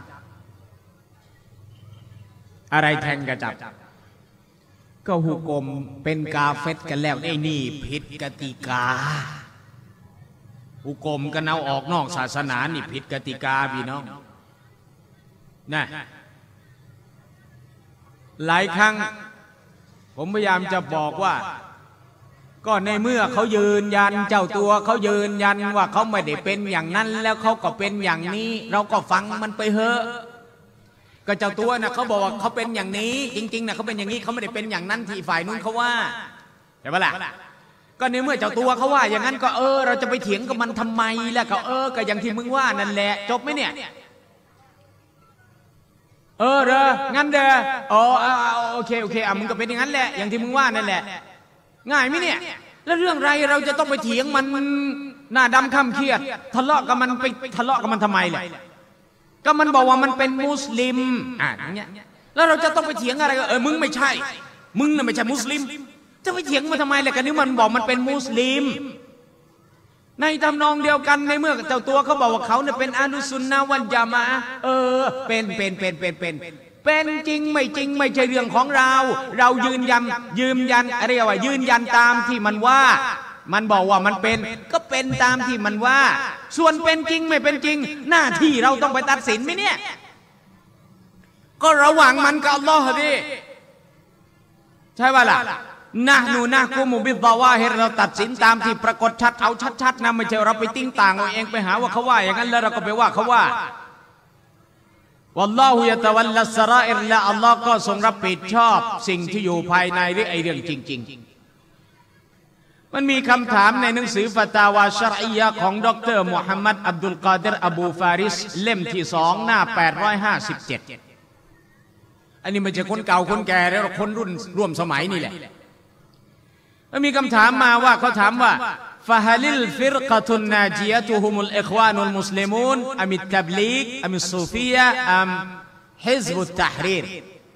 อะไรแทงกระจับก็หุกมเป็นกาเฟตกันแล้วไอ้นี่ผิดกติกาหุกมกันเอาออกนอกศาสนานี่ผิดกติกาพี่น้องนะหลายครั้งผมพยายามจะบอกว่าก็ในเมื่อเขายืนยันเจ้าตัวเขายืนยันว่าเขาไม่ได้เป็นอย่างนั้นแล้วเขาก็เป็นอย่างนี้เราก็ฟังมันไปเถอะก็เจ้าตัวนะเขาบอกว่าเขาเป็นอย่างนี้จริงๆนะเขาเป็นอย่างนี้เขาไม่ได้เป็นอย่างนั้นที่ฝ่ายนู้นเขาว่าใช่ปะล่ะก็ในเมื่อเจ้าตัวเขาว่าอย่างนั้นก็เราจะไปเถียงกับมันทำไมล่ะก็ก็อย่างที่มึงว่านั่นแหละจบไหมเนี่ยเด้องั้นเด้อโอเคมึงก็เป็นอย่างนั้นแหละอย่างที่มึงว่านั่นแหละง่ายไหมเนี่ยแล้วเรื่องไรเราจะต้องไปเถียงมันหน้าดำค่ำเครียดทะเลาะกับมันไปทะเลาะกับมันทำไมล่ะก็มันบอกว่ามันเป็นมุสลิมอย่างเงี้ยแล้วเราจะต้องไปเถียงอะไรมึงไม่ใช่มึงน่ะไม่ใช่มุสลิมจะไปเถียงมันทำไมล่ะกันนี่มันบอกมันเป็นมุสลิมในทำนองเดียวกันในเมื่อเจ้าตัวเขาบอกว่าเขาเนี่ยเป็นอะห์ลุสซุนนะฮ์วัลญะมาอะห์เป็นจริงไม่จริงไม่ใช่เรื่องของเรายืนยันเรียกว่ายืนยันตามที่มันว่ามันบอกว่ามันเป็นก็เป็นตามที่มันว่าส่วนเป็นจริงไม่เป็นจริงหน้าที่เราต้องไปตัดสินไหมเนี่ยก็ระหว่างมันกับอัลลอฮ์ดิใช่ป่ะล่ะนะกุมุบิฎอวาฮิรเราตัดสินตามที่ปรากฏชัดเอาชัดๆนะไม่ใช่เราไปติ้งต่างเอาเองไปหาว่าเขาว่าอย่างนั้นแล้วเราก็ไปว่าเขาว่าวัลลอฮุยะตะวัลลัสสรออิรและอัลลอฮ์ก็ทรงรับผิดชอบสิ่งที่อยู่ภายในหรือไอเรื่องจริงๆมันมีคำถามในหนังสือฟะตาวาชะรอียะห์ของดร.มุฮัมมัดอับดุลกอดิรอบูฟาริสเล่มที่2หน้า857อันนี้ไม่ใช่คนเก่าคนแก่แล้วคนรุ่นร่วมสมัยนี่แหละแล้วมีคำถามมาว่าเขาถามว่าฟะฮะลิลฟิรกะตุนนาจียะตุฮุมุลอิควานุลมุสลิมูนอะมิตตับลีกอะมิสซูฟียะอะมฮิซบุตตะฮรีร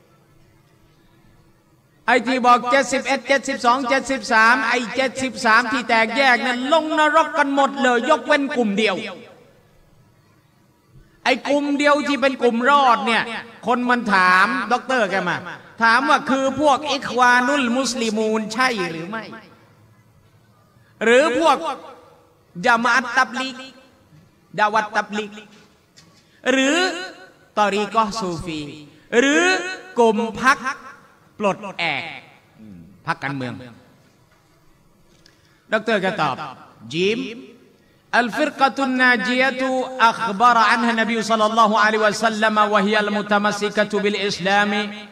ไอ้ที่บอก71 72 73ไอ้73ที่แตกแยกนั้นลงนรกกันหมดเลยยกเว้นกลุ่มเดียวไอ้กลุ่มเดียวที่เป็นกลุ่มรอดเนี่ยคนมันถามด็อกเตอร์แกมาถามว่าคือพวกอิควานุลมุสลิมูนใช่หรือไม่หรือพวกญะมาอะห์ตับลีกดาวัตตับลีกหรือตอรีกอฮ์ซูฟีหรือกลุ่มพรรคปลดแอกพรรคการเมืองด็อกเตอร์ก็ตอบจิมالفرقة الناجية أخبر عنها النبي صلى الله عليه وسلم وهي المتمسكة بالإسلام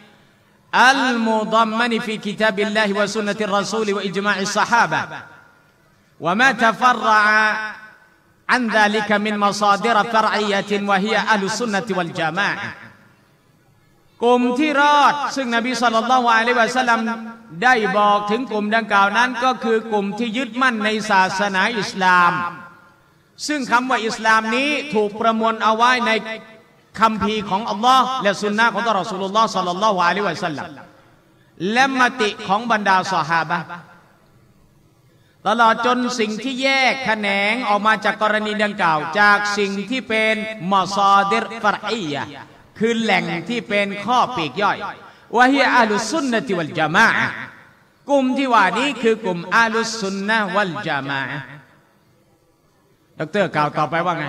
المضمن في كتاب الله وسنة الرسول وإجماع الصحابة وما تفرع عن ذلك من مصادر فرعية وهي أهل السنة والجماعة กลุ่มที่รอดซึ่งนบีศ็อลลัลลอฮุอะลัยฮิวะซัลลัมได้บอกถึงกลุ่มดังกล่าวนั้นก็คือกลุ่มที่ยึดมั่นในศาสนาอิสลามซึ่งคำว่าอิสลามนี้ถูกประมวลเอาไว้ในคัมภีร์ของอัลลอฮ์และสุนนะของท่านรอซูลุลลอฮ์ศ็อลลัลลอฮุอะลัยฮิวะซัลลัมและมติของบรรดาซอฮาบะห์ตลอดจนสิ่งที่แยกแขนงออกมาจากกรณีดังกล่าวจากสิ่งที่เป็นมอซอดิรฟะรอียะห์คือแหล่งที่เป็นข้อปลีกย่อยวะฮียะอะห์ลุสซุนนะติวัลญะมาอะห์กลุ่มที่ว่านี้คือกลุ่มอะห์ลุสซุนนะวัลญะมาอะห์ด็อกเตอร์กล่าวต่อไปว่าไง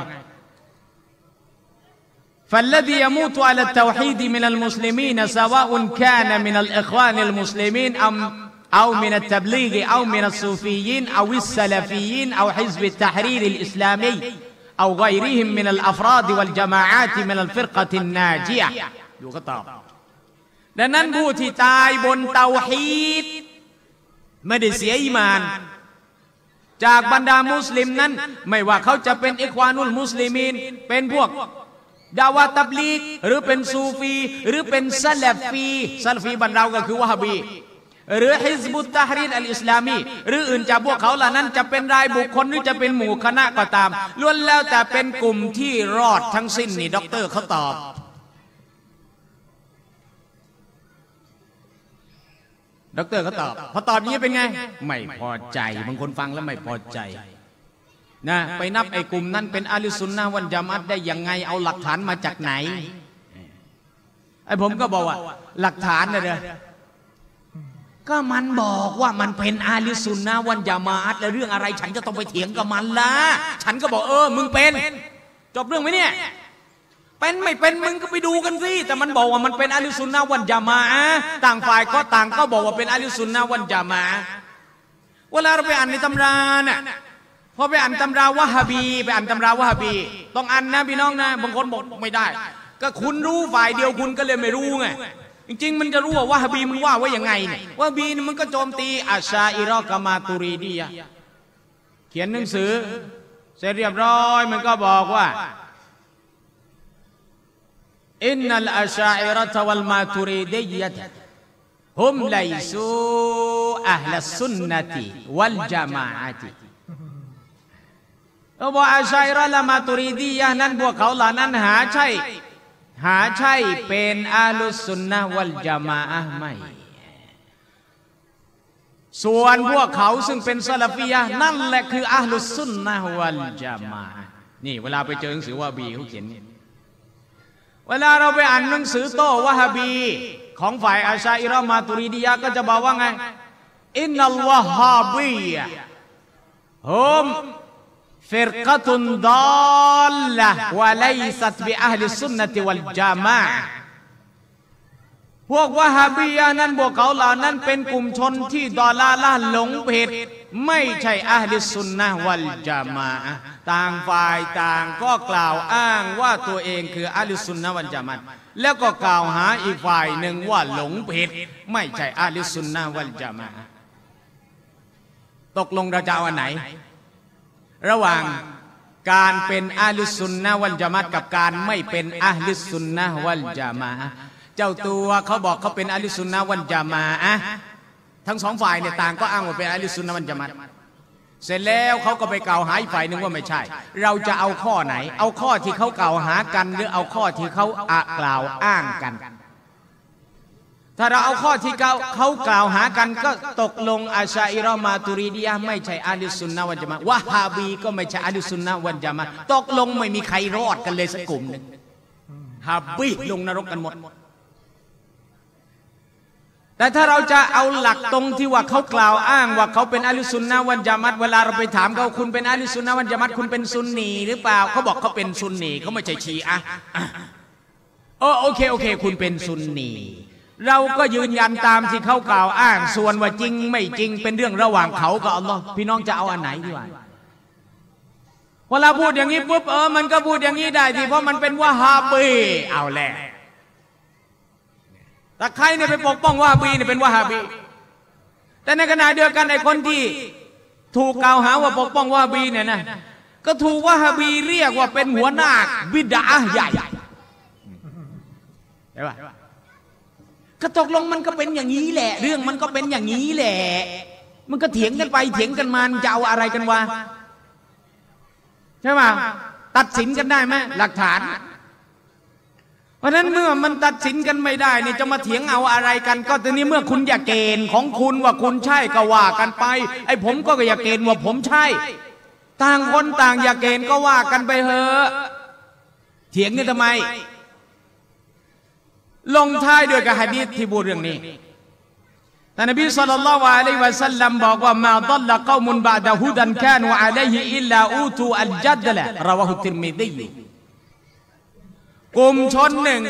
فالذي يموت على التوحيد من المسلمين سواء كان من الإخوان المسلمين أو من التبليغ أو من الصوفيين أو السلفيين أو حزب التحرير الإسلامي أو غيرهم من الأفراد والجماعات من الفرقة الناجية ดูก็ตอบดังนั้นผู้ที่ตายบนเตาฮีดไม่ได้เสียอีหม่านจากบรรดามุสลิมนั้นไม่ว่าเขาจะเป็นอิควานุลมุสลิมีนเป็นพวกดาวะตับลีกหรือเป็นซูฟีหรือเป็นซะลฟีบรรดาก็คือวะฮาบีหรือฮิซบุตตะฮรีรอัลอิสลามีหรืออื่นจากพวกเขาเหล่านั้นจะเป็นรายบุคคลหรือจะเป็นหมู่คณะก็ตามล้วนแล้วแต่เป็นกลุ่มที่รอดทั้งสิ้นนี่ด็อกเตอร์เขาตอบด็อกเตอร์เขาตอบพอตอบอย่างนี้เป็นไงไม่พอใจบางคนฟังแล้วไม่พอใจนะไปนับไอ้กลุ่มนั้นเป็นอะห์ลุสซุนนะฮ์วัลญะมาอะห์ได้ยังไงเอาหลักฐานมาจากไหนไอ้ผมก็บอกว่าหลักฐานนะเด้อก็มันบอกว่ามันเป็นอะห์ลุสซุนนะฮ์วัลญะมาอะห์แล้วเรื่องอะไรฉันจะต้องไปเถียงกับมันล่ะฉันก็บอกมึงเป็นจบเรื่องไหมเนี่ยเป็นไม่เป็นมึงก็ไปดูกันสิแต่มันบอกว่ามันเป็นอะห์ลุสซุนนะฮ์วัลญะมาอะห์ต่างฝ่ายก็ต่างก็บอกว่าเป็นอะห์ลุสซุนนะฮ์วัลญะมาอะห์เวลาเราไปอ่านในตำราน่ะพอไปอ่านตำราวะฮาบีไปอ่านตำราวะฮาบีต้องอ่านนะพี่น้องนะบางคนบอกไม่ได้ก็คุณรู้ฝ่ายเดียวคุณก็เลยไม่รู้ไงจริงๆมันจะรู้ว่าวะฮาบีมันว่าไว้ยังไงเนี่ยวะฮาบีมันก็โจมตีอัชชาอิรอกะมาตุรีดียะเขียนหนังสือเสร็จเรียบร้อยมันก็บอกว่าอินนัลอัชชาอิรอวัลมาตุรีดียะฮุมไลซูอะห์ลัสซุนนะติวัลญะมาอะติเราบอกอัชชาอิรอและมาตุรีดียะนั้นพวกเขาเหล่านั้นหาใช่เป็นอะห์ลุสซุนนะฮ์วัลญะมาอะห์ไม่ส่วนพวกเขาซึ่งเป็นซะลาฟียะห์นั่นแหละคืออะห์ลุสซุนนะฮ์วัลญะมาอะห์นี่เวลาไปเจอหนังสือวะฮาบีเขาเขียนเวลาเราไปอ่านหนังสือโต้วะฮาบีของฝ่ายอัชชาอิรอมาตุรีดียะก็จะบอกว่าไงอินนัลวะฮาบียะฮุมฟิรกะตุนดอลละวะไลซัตบิอะห์ลิสซุนนะติวัลญะมาอะห์พวกวะฮาบียะนั้นพวกเขาเหล่านั้นเป็นกลุ่มชนที่ดอลาละห์หลงผิดไม่ใช่อะห์ลิสซุนนะฮ์วัลญะมาอะห์ต่างฝ่ายต่างก็กล่าวอ้างว่าตัวเองคืออะห์ลิสซุนนะฮ์วัลญะมาอะห์แล้วก็กล่าวหาอีกฝ่ายหนึ่งว่าหลงผิดไม่ใช่อะห์ลิสซุนนะฮ์วัลญะมาอะห์ตกลงเราจะเอาอันไหนระหว่างการเป็นอะห์ลิสซุนนะฮ์วัลญะมาอะห์กับการไม่เป็นอะห์ลิสซุนนะฮ์วัลญะมาอะห์เจ้าตัวเขาบอกเขาเป็นอะห์ลิสซุนนะฮ์วัลญะมาอะห์ทั้งสองฝ่ายเนี่ยต่างก็อ้างว่าเป็นอะห์ลิสซุนนะฮ์วัลญะมาอะห์เสร็จแล้วเขาก็ไปกล่าวหาอีกฝ่ายหนึ่งว่าไม่ใช่เราจะเอาข้อไหนเอาข้อที่เขากล่าวหากันหรือเอาข้อที่เขากล่าวอ้างกันถ้าเราเอาข้อที่เขากล่าวหากันก็ตกลงอัชชาอิรอมาตุรีดียะห์ไม่ใช่อะห์ลิสซุนนะฮ์วัลญะมาอะห์วะฮาบีก็ไม่ใช่อะห์ลิสซุนนะฮ์วัลญะมาอะห์ตกลงไม่มีใครรอดกันเลยสักกลุ่มนึงฮาบีลงนรกกันหมดแต่ถ้าเราจะเอาหลักตรงที่ว่าเขากล่าวอ้างว่าเขาเป็นอะห์ลุสซุนนะฮ์วัลญะมาอะห์เวลาเราไปถามเขาคุณเป็นอะห์ลุสซุนนะฮ์วัลญะมาอะห์คุณเป็นซุนนีหรือเปล่าเขาบอกเขาเป็นซุนนีเขาไม่ใช่ชีอะห์โอเคคุณเป็นซุนนีเราก็ยืนยันตามที่เขากล่าวอ้างส่วนว่าจริงไม่จริงเป็นเรื่องระหว่างเขากับอัลลอฮ์พี่น้องจะเอาอันไหนดีวะเวลาพูดอย่างนี้ปุ๊บมันก็พูดอย่างนี้ได้ที่เพราะมันเป็นวะฮาบีเอาแหละแต่ใครเนี่ยไปปกป้องวะฮาบีเนี่ยเป็นวะฮาบีแต่ในขณะเดียวกันไอ้คนที่ถูกกล่าวหาว่าปกป้องวะฮาบีเนี่ยนะก็ถูกวะฮาบีเรียกว่าเป็นหัวหน้าบิดอะห์ใหญ่ใช่ปะก็ตกลงมันก็เป็นอย่างนี้แหละเรื่องมันก็เป็นอย่างนี้แหละมันก็เถียงกันไปเถียงกันมาจะเอาอะไรกันวะใช่ไหมตัดสินกันได้ไหมหลักฐานเพราะฉะนั้นเมื่อมันตัดสินกันไม่ได้เนี่ยจะมาเถียงเอาอะไรกันก็ตอนนี้เมื่อคุณอยากเกณฑ์ของคุณว่าคุณใช่ก็ว่ากันไปไอ้ผมก็อยากเกณฑ์ว่าผมใช่ต่างคนต่างอยากเกณฑ์ก็ว่ากันไปเถอะเถียงกันทำไมลงท้ายด้วยกับหะดีษที่พูดเรื่องนี้ท่านนบีศ็อลลัลลอฮุอะลัยฮิวะซัลลัมบอกว่ามาฎัลละกอมุนบะดะฮุดันกานูอะลัยฮิอิลลาอูตูอัลจัดละรอวะฮุติรมิซีกลุ่มชนหนึ่ง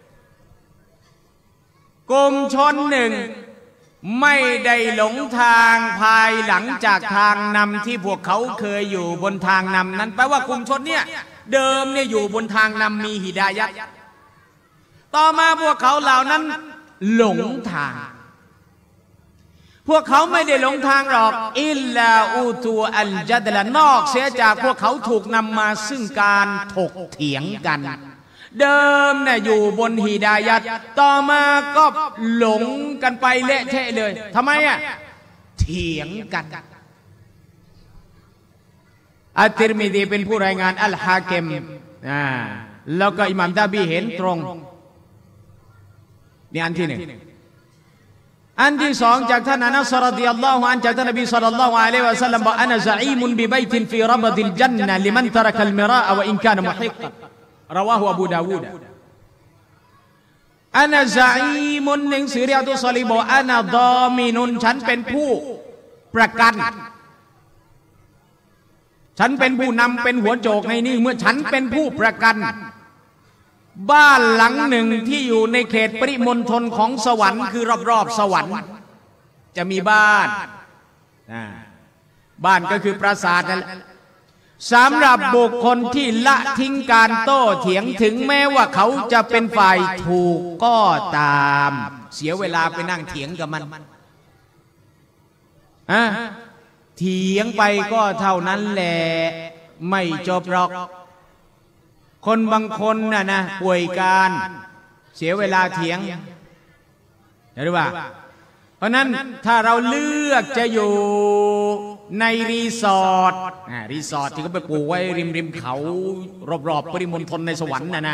ไม่ได้หลงทางภายหลังจากทางนำที่พวกเขาเคยอยู่บนทางนำนั้นแปลว่ากลุ่มชนเนี่ยเดิมเนี่ยอยู่บนทางนำมีฮิดายะห์ต่อมาพวกเขาเหล่านั้นหลงทางพวกเขาไม่ได้หลงทางหรอกอิลลาอูตูอัลจัดละนอกเสียจากพวกเขาถูกนำมาซึ่งการถกเถียงกันเดิมเนี่ยอยู่บนฮิดายะห์ต่อมาก็หลงกันไปเละเทะเลยทำไมเถียงกันอัตติรมิซีเป็นผู้รายงานอัลฮากิมแล้วก็อิหม่ามดาบีเห็นตรงนี่อันที่หนึ่งอันที่สองจากท่านอานัสรฎิยัลลอฮุอันจากท่านนบีศ็อลลัลลอฮุอะลัยฮิวะซัลลัมบอกอะนะซะอีมุนบิบัยตินฟีรับดิลญันนะฮ์ลิมันตะรักัลมิราอะวะอินกานะมุฮิกะรอวาฮุอบูดาวูดอะนะซะอีมุนหนังสือริยาตุศอลีบอกอะนะฎอมินุนฉันเป็นผู้ประกันฉันเป็นผู้นำเป็นหัวโจกในนี้เมื่อฉันเป็นผู้ประกันบ้านหลังหนึ่งที่อยู่ในเขตปริมณฑลของสวรรค์คือรอบๆสวรรค์จะมีบ้านก็คือปราสาทนั่นแหละสำหรับบุคคลที่ละทิ้งการโต้เถียงถึงแม้ว่าเขาจะเป็นฝ่ายถูกก็ตามเสียเวลาไปนั่งเถียงกับมันเถียงไปก็เท่านั้นแหละไม่จบหรอกคนบางคนนะป่วยการเสียเวลาเถียงเห็นหรือเปล่าเพราะนั้นถ้าเราเลือกจะอยู่ในรีสอร์ทที่เขาไปปลูกไว้ริมเขารอบๆปริมณฑลในสวรรค์นะ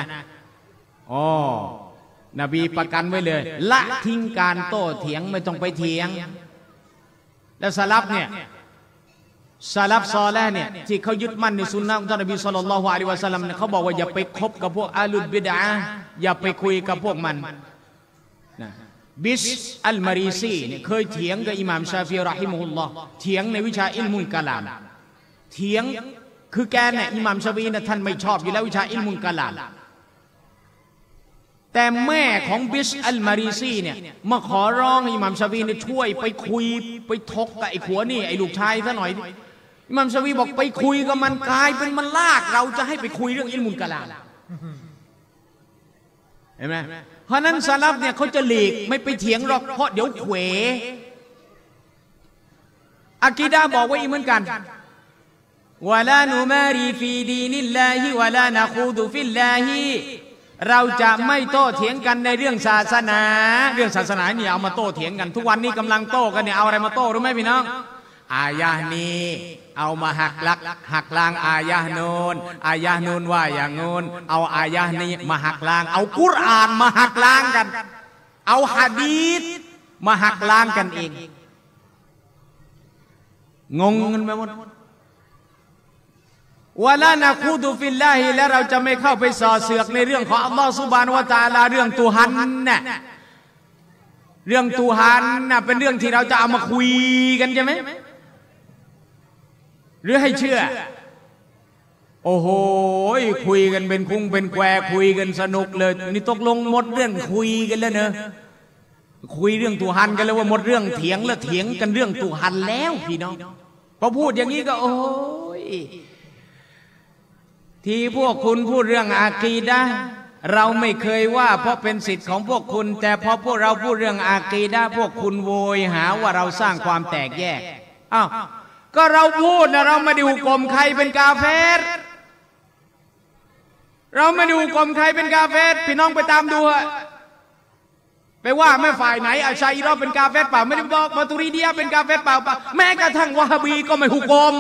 นบีประกันไว้เลยละทิ้งการโต้เถียงไม่ต้องไปเถียงแล้วสลับเนี่ยซาลัฟซอและเนี่ยที่เขายึดมั่นในสุนนะของท่านนบีศ็อลลัลลอฮุอะลัยฮิวะซัลลัมเนี่ยเขาบอกว่าอย่าไปคบกับพวกอาลุลบิดอะห์อย่าไปคุยกับพวกมันนะบิชอัลมารีซีเนี่ยเคยเถียงกับอิหม่ามชาฟิเราะฮิมะฮุลลอฮ์เถียงในวิชาอิลมุลกะลามเถียงคือแกเนี่ยอิหม่ามชาฟิเนี่ยท่านไม่ชอบอยู่แล้ววิชาอิลมุลกะลามแต่แม่ของบิชอัลมารีซีเนี่ยมาขอร้องอิหม่ามชาฟีเนี่ยช่วยไปคุยไปทกกับไอ้ขัวนี่ไอ้ลูกชายซะหน่อยอิหม่ามชาฟีบอกไปคุยกับมันกลายเป็นมันลากเราจะให้ไปคุยเรื่องอิลมุลกะลามเห็นไหมเพราะนั้นซาลัฟเนี่ยเขาจะหลีกไม่ไปเถียงหรอกเพราะเดี๋ยวเขวอะกีดะห์บอกไว้อีกเหมือนกันวะลานุมารีฟีดีนิลลาฮิวะลานะคูดุฟิลลาฮิเราจะไม่โต้เถียงกันในเรื่องศาสนาเนี่ยเอามาโต้เถียงกันทุกวันนี้กำลังโต้กันเนี่ยเอาอะไรมาโต้รู้ไหมพี่น้องอายะห์นี้เอามาหักล้างอายะห์นูนว่าอย่างงูนเอาอายะห์นี้มาหักล้างเอากุรอานมาหักล้างกันเอาหะดีษมาหักล้างกันเองงงกันไปหมดวะลานะคูดุฟิลลาฮิและเราจะไม่เข้าไปส่อเสือกในเรื่องของอัลลอฮฺซุบฮานะฮูวะตะอาลาเรื่องตุฮันน่ะเรื่องตุฮันน่ะเป็นเรื่องที่เราจะเอามาคุยกันใช่ไหมหรือให้เชื่อโอ้โหคุยกันเป็นคุ้งเป็นแควคุยกันสนุกเลยนี่ตกลงหมดเรื่องคุยกันแล้วเนอะคุยเรื่องตุฮันกันแล้วว่าหมดเรื่องเถียงแล้วเถียงกันเรื่องตุฮันแล้วพี่น้องพอพูดอย่างนี้ก็โอ้ยที่พวกคุณพูดเรื่องอากีดะห์เราไม่เคยว่าเพราะเป็นสิทธิ์ของพวกคุณแต่พอพวกเราพูดเรื่องอากีดะห์พวกคุณโวยหาว่าเราสร้างความแตกแยกอ้าวก็เราพูดนะเราไม่ได้หุกมใครเป็นกาเฟรเราไม่ได้หุกมใครเป็นกาเฟรพี่น้องไปตามดูไปว่าไม่ฝ่ายไหนอาชัยเราเป็นกาเฟรเปล่าไม่ได้บอกมาตุรีดียเป็นกาเฟรเปล่าแม้กระทั่งวะฮาบีก็ไม่หุกม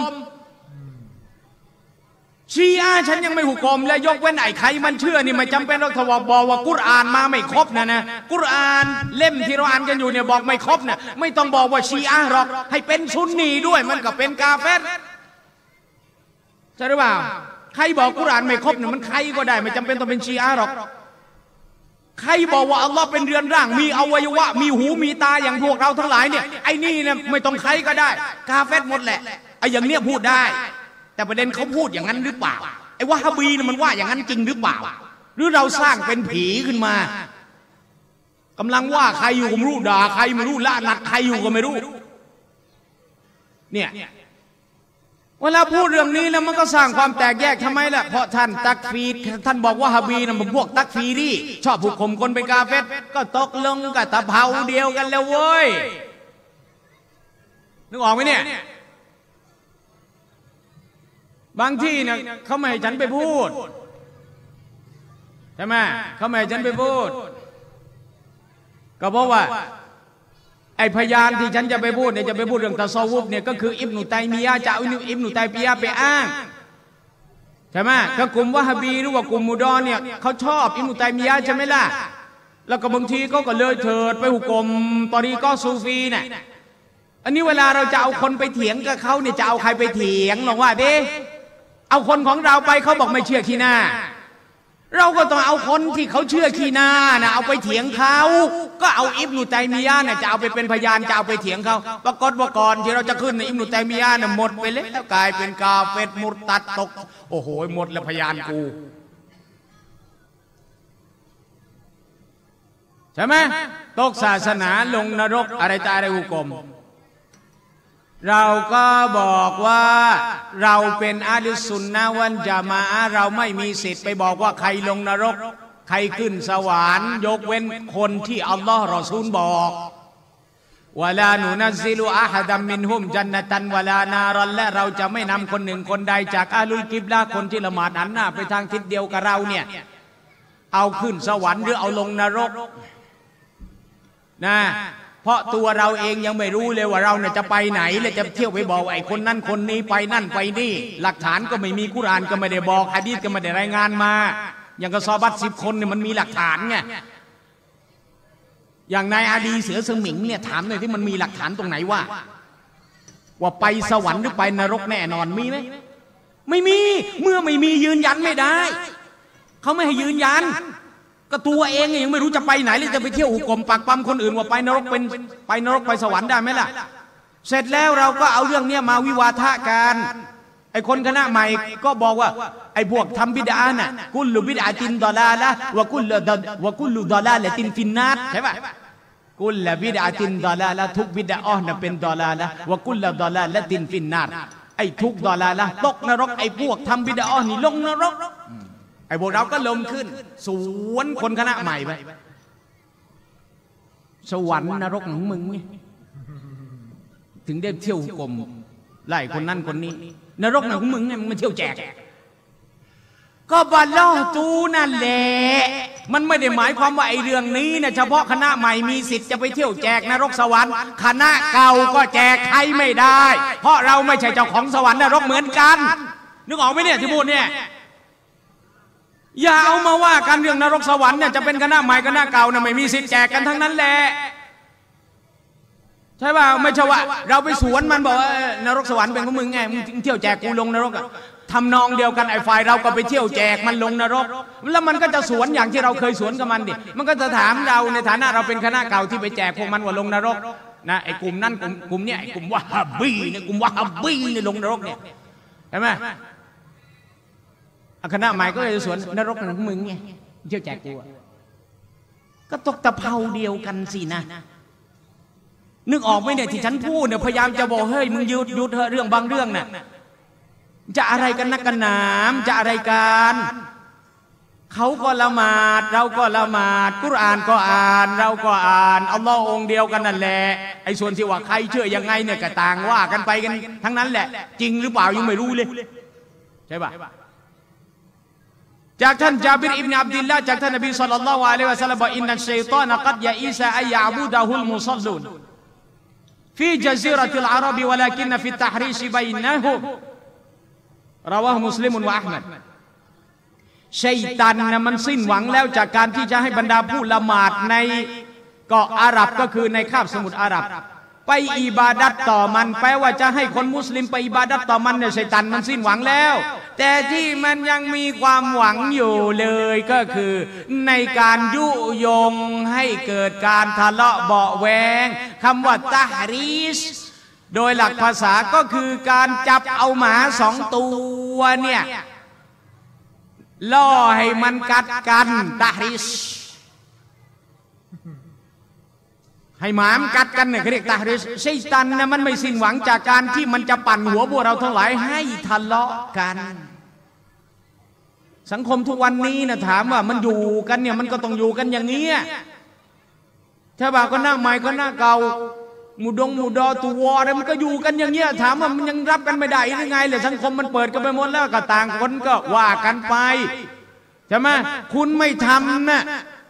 ชีอะห์ฉันยังไม่หุกมและยกเว้นไอ้ใครมันเชื่อนี่ไม่จำเป็นต้องทวบอกว่ากุรอานมาไม่ครบนะกุรอานเล่มที่เราอ่านกันอยู่เนี่ยบอกไม่ครบนะไม่ต้องบอกว่าชีอะห์หรอกให้เป็นซุนนีด้วยมันก็เป็นกาเฟรใช่หรือเปล่าใครบอกกุรอานไม่ครบเนี่ยมันใครก็ได้ไม่จำเป็นต้องเป็นชีอะห์หรอกใครบอกว่าอัลลอฮ์เป็นเรือนร่างมีอวัยวะมีหูมีตาอย่างพวกเราทั้งหลายเนี่ยไอ้นี่เนี่ยไม่ต้องใครก็ได้กาเฟรหมดแหละไอ้อย่างเนี้ยพูดได้แต่ประเด็นเขาพูดอย่างนั้นหรือเปล่าไอ้วะฮาบีเนี่ยมันว่าอย่างนั้นจริงหรือเปล่าหรือเราสร้างเป็นผีขึ้นมากำลังว่าใครอยู่ก็ไม่รู้ด่าใครไม่รู้ละนัดใครอยู่ก็ไม่รู้เนี่ยเวลาพูดเรื่องนี้แล้วมันก็สร้างความแตกแยกทำไมล่ะเพราะท่านตักฟีรท่านบอกว่าฮาบีนะมันพวกตักฟีรีชอบผูกข่มคนเป็นกาเฟรก็ตกลงกับตะเภาเดียวกันแล้วเว้ยนึกออกไหมเนี่ยบางที่เนี่ยเขาไม่ให้ฉันไปพูดใช่ไหมเขาไม่ให้ฉันไปพูดก็เพราะว่าไอ้พยานที่ฉันจะไปพูดเนี่ยจะไปพูดเรื่องตะซอวุฟเนี่ยก็คืออิบนุตัยมียะห์จะเอาอิบนุตัยมียะห์ไปอ้างใช่ไหมก็กลุ่มวะฮาบีหรือว่ากลุ่มมุดอนเนี่ยเขาชอบอิบนุตัยมียะห์ใช่ไหมล่ะแล้วก็บางทีเขาก็เลยเถิดไปหุกมตอรีกอซูฟีเนี่ยอันนี้เวลาเราจะเอาคนไปเถียงกับเขาเนี่ยจะเอาใครไปเถียงลองว่าดิเอาคนของเราไปเขาบอกไม่เชื่อขี้หน้าเราก็ต้องเอาคนที่เขาเชื่อขี้หน้านะเอาไปเถียงเขาก็เอาอิบนุตัยมียะห์เนี่ยจะเอาไปเป็นพยานจะเอาไปเถียงเขาปรากฏว่าก่อนที่เราจะขึ้นในอิบนุตัยมียะห์เนี่ยหมดไปแล้วกลายเป็นกาเฟรมุรตัดตกโอ้โหหมดแล้วพยานกูใช่ไหมตกศาสนาลงนรกอะไรตายอะไรหุกมเราก็บอกว่าเราเป็นอะห์ลุสซุนนะฮ์วัลญะมาอะห์เราไม่มีสิทธิ์ไปบอกว่าใครลงนรกใครขึ้นสวรรค์ยกเว้นคนที่อัลลอฮ์รอซูลบอกวะลานุนัซซิลุอะฮะดัมมินฮุมญันนะตันวะลานารันและเราจะไม่นำคนหนึ่งคนใดจากอะห์ลุลกิบละห์คนที่ละหมาดหันหน้าไปทางทิศเดียวกับเราเนี่ยเอาขึ้นสวรรค์หรือเอาลงนรกนะเพราะตัวเราเองยังไม่รู้เลยว่าเราเนี่ยจะไปไหนและจะเที่ยวไปบอกไอ้คนนั้นคนนี้ไปนั่นไปนี่หลักฐานก็ไม่มีกุรอานก็ไม่ได้บอกหะดีษก็ไม่ได้รายงานมาอย่างกะซอบัต10 คนเนี่ยมันมีหลักฐานไงอย่างนายอาดีเสือสมิงเนี่ยถามหน่อยที่มันมีหลักฐานตรงไหนว่าไปสวรรค์หรือไปนรกแน่นอนมีไหมไม่มีเมื่อไม่มียืนยันไม่ได้เขาไม่ให้ยืนยันก็ตัวเองยังไม่รู้จะไปไหนเลยจะไปเที่ยวหุกกลมปักปั๊มคนอื่นว่าไปนรกไปสวรรค์ได้ไหมล่ะเสร็จแล้วเราก็เอาเรื่องนี้มาวิวาทะกันไอ้คนคณะใหม่ก็บอกว่าไอ้พวกทำบิดาน่ะกุลลุบิดาตินดอลาละวะกุลลุดอลาละตินฟินนาตใช่ป่ะกุลบิดาตินดอลาละทุกบิดาน่ะเป็นดอลาละวะกุลดอลาละตินฟินนาตไอ้ทุกดอลาละตกนรกไอ้พวกทำบิดานี่ลงนรกไอ้พวกเราก็ลมขึ้นสวนคนคณะใหม่ไปสวรรค์นรกของมึงไงถึงได้เที่ยวกลมไล่คนนั้นคนนี้นรกของมึงไงมึงมาเที่ยวแจกก็บาลอตูนั่นแหละมันไม่ได้หมายความว่าไอ้เรื่องนี้นะเฉพาะคณะใหม่มีสิทธิ์จะไปเที่ยวแจกนรกสวรรค์คณะเก่าก็แจกใครไม่ได้เพราะเราไม่ใช่เจ้าของสวรรค์นรกเหมือนกันนึกออกไหมเนี่ยที่พูดเนี่ยอย่าเอามาว่ากันเรื่องนรกสวรรค์เนี่ยจะเป็นคณะใหม่คณะเก่านะไม่มีสิทธิ์แจกกันทั้งนั้นแหละใช่ป่ะไม่ใช่ว่าเราไปสวนมันบอกว่านรกสวรรค์เป็นของมึงไงมึงเที่ยวแจกกูลงนรกอะทำนองเดียวกันไอ้ฝ่ายเราก็ไปเที่ยวแจกมันลงนรกแล้วมันก็จะสวนอย่างที่เราเคยสวนกับมันดิมันก็จะถามเราในฐานะเราเป็นคณะเก่าที่ไปแจกพวกมันว่าลงนรกนะไอ้กลุ่มนั้นกลุ่มเนี้ยไอ้กลุ่มวะฮับบี้เนี่ยกลุ่มวะฮับบี้เนี่ยลงนรกเนี่ยใช่ไหมคณะใหม่ก็เลยสวนนรกของมึงไงเที่ยวแจกกูก็ตกตะเภาเดียวกันสินะนึกออกไหมเนี่ยที่ฉันพูดเนี่ยพยายามจะบอกเฮ้ยมึงหยุดเถอะเรื่องบางเรื่องน่ะจะอะไรกันนักกันหนามจะอะไรกันเขาก็ละหมาดเราก็ละหมาดกุรอานก็อ่านเราก็อ่านอัลลอฮ์องค์เดียวกันนั่นแหละไอ้ส่วนที่ว่าใครเชื่อยังไงเนี่ยก็ต่างว่ากันไปกันทั้งนั้นแหละจริงหรือเปล่ายังไม่รู้เลยใช่ป่ะจากท่านจาบิรอิบนุอับดิลลาห์จากท่านนบีศ็อลลัลลอฮุอะลัยฮิวะซัลลัมบอกอินนัชชัยฏอนกัดยะอีซาอัยยะอ์บุดะฮุลมุศอลลูนฟีญะซีเราะติลอารับวะลากินฟิตตะฮรีชบัยนะฮุมราวะฮุมุสลิมวะอะห์มัดชัยฏอนน่ะมันสิ้นหวังแล้วจากการที่จะให้บรรดาผู้ละหมาดในเกาะอาหรับก็คือในคาบสมุทรอาหรับไปอิบาดัตต่อมันแปลว่าจะให้คนมุสลิมไปอิบาดัตต่อมันเนี่ยชัยฏอนมันสิ้นหวังแล้วแต่ที่มันยังมีความหวังอยู่เลยก็คือในการยุยงให้เกิดการทะเลาะเบาะแวงคำว่าตะฮรีชโดยหลักภาษาก็คือการจับเอาหมา2 ตัวเนี่ยล่อให้มันกัดกันตะฮรีชให้หมามกัดกันเนี่ยเขาเรียกตะฮรีชชัยฏอนเนี่ยมันไม่สิ้นหวังจากการที่มันจะปั่นหัวพวกเราทั้งหลายให้ทะเลาะกันสังคมทุกวันนี้นะถามว่ามันอยู่กันเนี่ยมันก็ต้องอยู่กันอย่างนี้ถ้าบ่าก็หน้าใหม่ก็หน้าเก่าหมู่ดอตัวอะไรมันก็อยู่กันอย่างเงี้ยถามว่ามันยังรับกันไม่ได้ยังไงเลยสังคมมันเปิดกันไปหมดแล้วก็ต่างคนก็ว่ากันไปใช่ไหมคุณไม่ทำนะ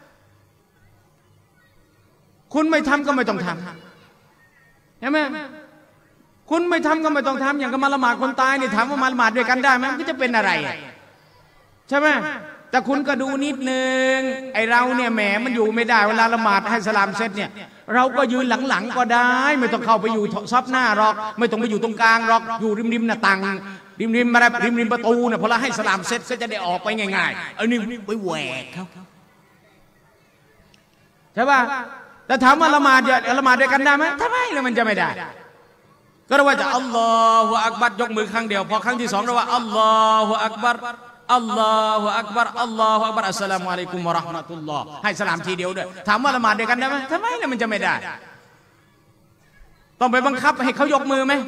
คุณไม่ทำก็ไม่ต้องทำใช่ไหมคุณไม่ทำก็ไม่ต้องทำอย่างกับมาละหมาดคนตายนี่ถามว่ามาละหมาดด้วยกันได้ไหมมันก็จะเป็นอะไรใช่ไหมแต่คุณก็ดูนิดนึงไอเราเนี่ยแหมมันอยู่ไม่ได้เวลาละหมาดให้สลามเสร็จเนี่ยเราก็ยืนหลังๆก็ได้ไม่ต้องเข้าไปอยู่ซับหน้าหรอกไม่ต้องไปอยู่ตรงกลางหรอกอยู่ริมหน้าต่างริมอะไรริมประตูเนี่ยพอเราให้สลามเสร็จก็จะได้ออกไปง่ายๆเอานี่ไปแหวกเขาใช่ป่ะแต่ถามว่าละหมาดด้วยกันได้ไหมทำไมแล้วมันจะไม่ได้ก็เราว่าจะอัลลอฮฺอักบัรยกมือครั้งเดียวพอครั้งที่2เราว่าอัลลอฮฺอักบัรอัลลอฮฺอักบัรอัลลอฮฺอักบัรอัสสลามุอะลัยกุมวะเราะห์มะตุลลอฮ์ให้สลามทีเดียวด้วยถามว่าละหมาดด้วยกันได้ไหมทำไมแล้วมันจะไม่ได้ต้องไปบังคับให้เขายกมือไหม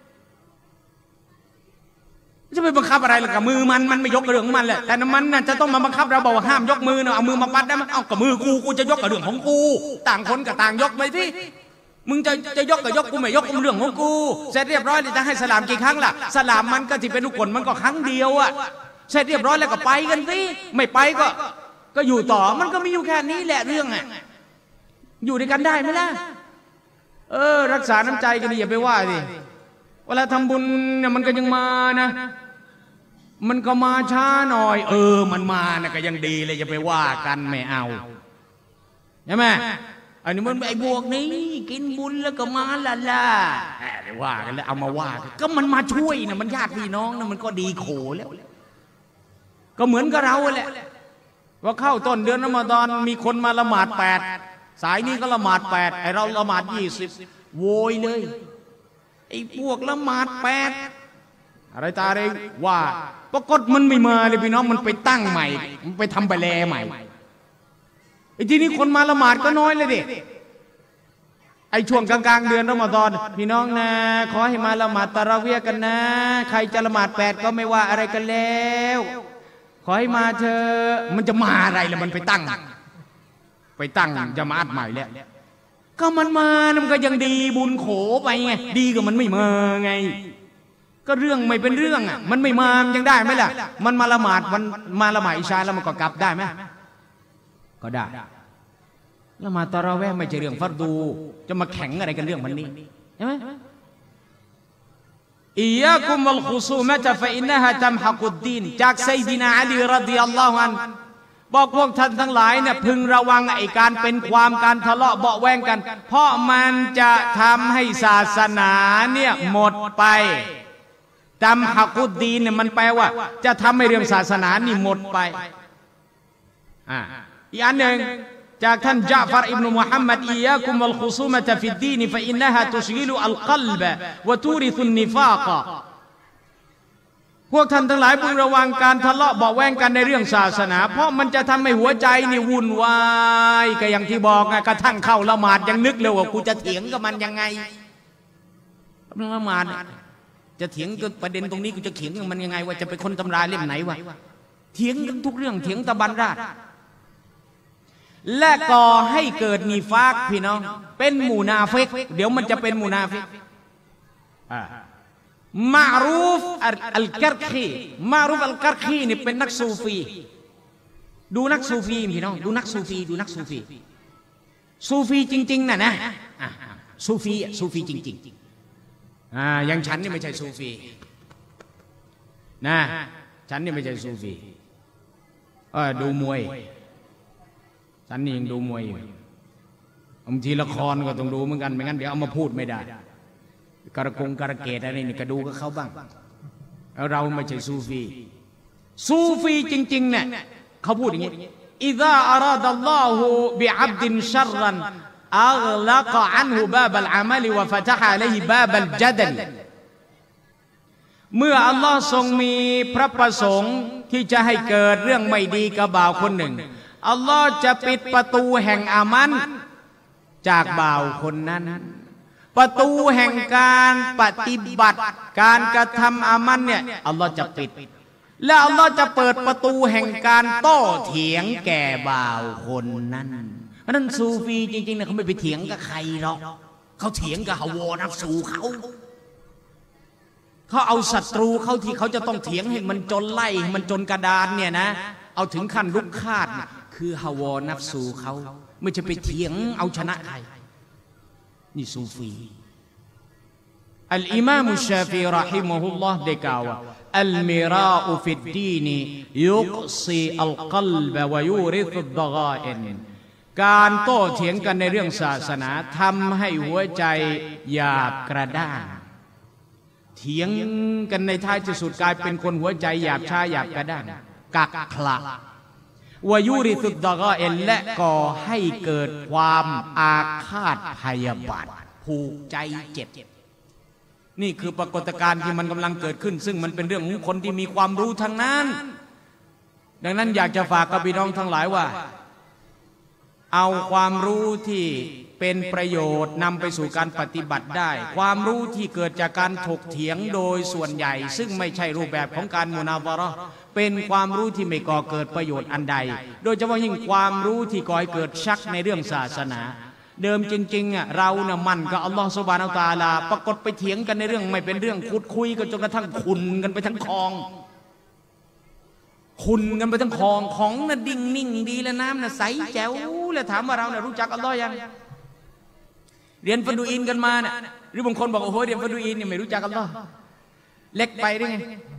จะไปบังคับอะไรล่ะกับมือมันไม่ยกกระเรื่องของมันแหละแต่มันน่ะจะต้องมาบังคับเราบอกว่าห้ามยกมือนะเอามือมาปัดได้ไหมเอากับมือกูจะยกกระเรื่องของกูต่างคนกับต่างยกไปที่มึงจะยกกับยกกูไม่ยกกูเรื่องของกูเสร็จเรียบร้อยจะให้สลามกี่ครั้งล่ะสลามมันก็ที่เป็นลูกกลมันก็ครั้งเดียวอะเสร็จเรียบร้อยแล้วก็ไปกันสิไม่ไปก็อยู่ต่อมันก็มีอยู่แค่นี้แหละเรื่องอะอยู่ด้วยกันได้ไหมล่ะรักษาน้ำใจกันดิอย่าไปว่าสิเวลาทำบุญเนี่ยมันก็ยังมานะมันก็มาช้าหน่อยมันมานะก็ยังดีเลยอย่าไปว่ากันไม่เอาใช่ไหมอันนี้มันไอ้พวกนี้กินบุญแล้วก็มาละเดี๋ยวว่ากันแล้วเอามาว่าก็มันมาช่วยนะมันญาติพี่น้องนะมันก็ดีโขแล้วก็เหมือนกับเราแหละว่าเข้าต้นเดือนรอมฎอนมีคนมาละหมาด8สายนี้ก็ละหมาด8ไอเราละหมาด20โวยเลยไอ้พวกละหมาด8อะไรตาเรงว่าปรากฏมันไม่มาเลยพี่น้องมันไปตั้งใหม่มันไปทำไปแลใหม่ไอ้ที่นี้คนมาละหมาดก็น้อยเลยดิไอ้ช่วงกลางๆเดือนรอมฎอนพี่น้องนะขอให้มาละหมาดตะเราะเวียกันนะใครจะละหมาด8ก็ไม่ว่าอะไรกันแล้วขอให้มาเธอมันจะมาอะไรล่ะมันไปตั้งจะมาอัดใหม่แล้วก็มันมามันก็ยังดีบุญโขไปไงดีกว่ามันไม่มาไงก็เรื่องไม่เป็นเรื่องอ่ะมันไม่มามันยังได้ไหมล่ะมันมาละหมาดอิชาแล้วมันก็กลับได้ไหมก็ได้ละหมาดตะเราะเวียไม่ใช่เรื่องฟัรดูจะมาแข่งอะไรกันเรื่องมันนี้ใช่ไหมอิยากุมวัลคุซูมะตะฟะอินนะฮะตัมฮะกุดดีนจากซัยยินาอาลีรอฎิยัลลอฮุอันบอกพวกท่านทั้งหลายเนี่ยพึงระวังไอ้การเป็นการทะเลาะเบาะแว้งกันเพราะมันจะทำให้ศาสนาเนี่ยหมดไปตัมฮะกุดดีนเนี่ยมันแปลว่าจะทำให้เรื่องศาสนานี่หมดไปอีกอันหนึ่งจากท่านญะฟัรอิบนุมุฮัมมัดอิยากุมวัลคุซูมะตะฟิดดีนฟะอินนะฮะตุชกิลุอัลกัลบะวะตูริซุนนิฟากะพวกท่านทั้งหลายพึงระวังการทะเลาะเบาะแว้งกันในเรื่องศาสนาเพราะมันจะทำให้หัวใจนี่วุ่นวายก็อย่างที่บอกไงกระทั่งเข้าละหมาดยังนึกเลยว่ากูจะเถียงกับมันยังไงละหมาดจะเถียงกันประเด็นตรงนี้กูจะเถียงกับมันยังไงว่าจะไปค้นตำราเล่มไหนวะเถียงกันทุกเรื่องเถียงตะบันราดและก่อให้เกิดนิฟากพี่น้องเป็นมุนาฟิกเดี๋ยวมันจะเป็นมุนาฟิกมารูฟอัลกัรคีนี่เป็นนักซูฟีดูนักซูฟีพี่น้องดูนักซูฟีจริงๆนะซูฟีจริงๆอย่างฉันนี่ไม่ใช่ซูฟีนะฉันนี่ไม่ใช่ซูฟีดูมวยฉันนี่ยังดูมวยอยู่บางทีละครก็ต้องดูเหมือนกันไม่งั้นเดี๋ยวเอามาพูดไม่ได้การะเกดอะไรนี่ก็ดูก็เขาบ้างแล้วเราไม่ใช่ซูฟีจริงๆเนี่ยเขาพูดอย่างนี้อิซาอาราดัลลอฮุบิอับดินชัรรันอัฆลักอันฮุบาบัลอามัลวะฟะตะฮะอะลัยฮิบาบัลจัดลเมื่ออัลลอฮ์ทรงมีพระประสงค์ที่จะให้เกิดเรื่องไม่ดีกับบ่าวคนหนึ่งอัลลอฮ์จะปิดประตูแห่งอามันจากบ่าวคนนั้นประตูแห่งการปฏิบัติการกระทำอามันเนี่ยอัลลอฮ์จะปิดและอัลลอฮ์จะเปิดประตูแห่งการโต้เถียงแก่บ่าวคนนั้นเพราะนั้นซูฟีจริงๆเนี่ยเขาไม่ไปเถียงกับใครหรอกเขาเถียงกับฮาวานัฟซูเขาเอาศัตรูเขาที่เขาจะต้องเถียงให้มันจนไล่มันจนกระดานเนี่ยนะเอาถึงขั้นลุกคาดคือฮาวานัฟซูเขาไม่จะไปเถียงเอาชนะใครนี่ซูฟีอัลอิมามชาฟีเราะฮิมะฮุลลอฮ์ได้กล่าวว่าอัลมิราอุฟิดดีนยุกซีอัลกัลบะวะยูริซุดดะกาอินการโต้เถียงกันในเรื่องศาสนาทำให้หัวใจหยาบกระด้างเถียงกันในท้ายที่สุดกลายเป็นคนหัวใจหยาบช้าหยาบกระด้างกักขละวายุริสุดดอกเอลและก่อให้เกิดความอาฆาตพยาบาทผูกใจเจ็บนี่คือปรากฏการณ์ที่มันกำลังเกิดขึ้นซึ่งมันเป็นเรื่องของคนที่มีความรู้ทั้งนั้นดังนั้นอยากจะฝากกับพี่น้องทั้งหลายว่าเอาความรู้ที่เป็นประโยชน์นำไปสู่การปฏิบัติได้ความรู้ที่เกิดจากการถกเถียงโดยส่วนใหญ่ซึ่งไม่ใช่รูปแบบของการมุนาซาเราะห์เป็นความรู้ที่ไม่ก่อเกิดประโยชน์อันใดโดยเฉพาะยิ่งความรู้ที่ก่อให้เกิดชักในเรื่องศาสนาเดิมจริงๆเราเนี่ยมันกับอัลลอฮฺซุบฮานะฮูวะตะอาลาปรากฏไปเถียงกันในเรื่องไม่เป็นเรื่องขุดคุยกันจนกระทั่งขุนกันไปทั้งคลองขุนกันไปทั้งคลองของน่ะดิ่งนิ่งดีแล้วน้ำน่ะใสแจ๋วแล้วถามว่าเราเนี่ยรู้จักอัลลอฮ์ยังเรียนฟัดูอินกันมาเนี่ยหรือบางคนบอกโอ้โหเรียนฟัดูอินเนี่ยไม่รู้จักอัลลอฮ์เล็กไปได้ไง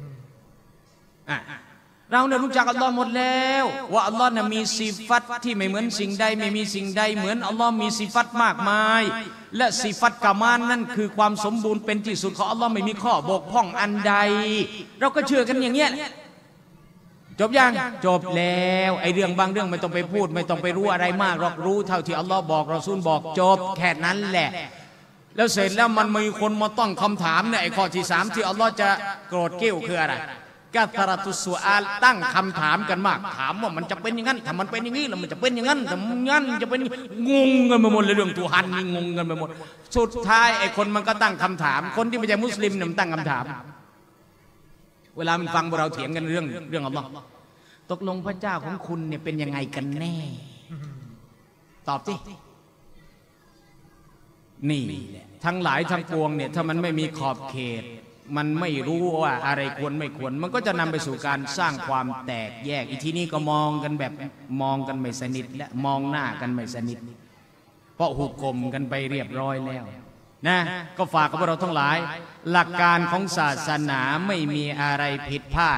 เราเนี่ยรู้จักอัลลอฮ์หมดแล้วว่าอัลลอฮ์เนี่ยมีสิฟัตที่ไม่เหมือนสิ่งใดไม่มีสิ่งใดเหมือนอัลลอฮ์มีสิฟัตมากมายและสิฟัตกามานนั่นคือความสมบูรณ์เป็นที่สุดของอัลลอฮ์ไม่มีข้อบกพร่องอันใดเราก็เชื่อกันอย่างเงี้ยจบยังจบแล้วไอ้เรื่องบางเรื่องไม่ต้องไปพูดไม่ต้องไปรู้อะไรมากหรอกรู้เท่าที่อัลลอฮ์บอกรอซูลบอกจบแค่นั้นแหละแล้วเสร็จแล้วมันมีคนมาต้องคำถามเนี่ยไอ้ข้อที่3ที่อัลลอฮ์จะโกรธเกลี้ยวคืออะไรกะตะรตุสุอาลตั้งคำถามกันมากถามว่ามันจะเป็นอย่างนั้นถ้ามันเป็นอย่างนี้แล้วมันจะเป็นอย่างนั้นถ้ามันงั้นจะเป็นงงกันไปหมดเลยเรื่องตุฮันนี่งงกันไปหมดสุดท้ายไอ้คนมันก็ตั้งคำถามคนที่ไม่ใช่มุสลิมเนี่ยมันตั้งคำถามเวลามันฟังพวกเราเถียงกันเรื่องอัลลอฮ์ตกลงพระเจ้าของคุณเนี่ยเป็นยังไงกันแน่ตอบสินี่แหละทั้งหลายทั้งปวงเนี่ยถ้ามันไม่มีขอบเขตมันไม่รู้ว่าอะไรควรไม่ควรมันก็จะนำไปสู่การสร้างความแตกแยกอีกทีนี้ก็มองกันแบบมองกันไม่สนิทและมองหน้ากันไม่สนิทเพราะหุกกลมกันไปเรียบร้อยแล้วนะก็ฝากกับพวกเราทั้งหลายหลักการของศาสนาไม่มีอะไรผิดพลาด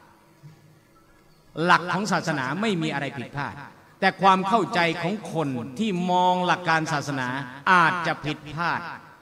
หลักของศาสนาไม่มีอะไรผิดพลาดแต่ความเข้าใจของคนที่มองหลักการศาสนาอาจจะผิดพลาด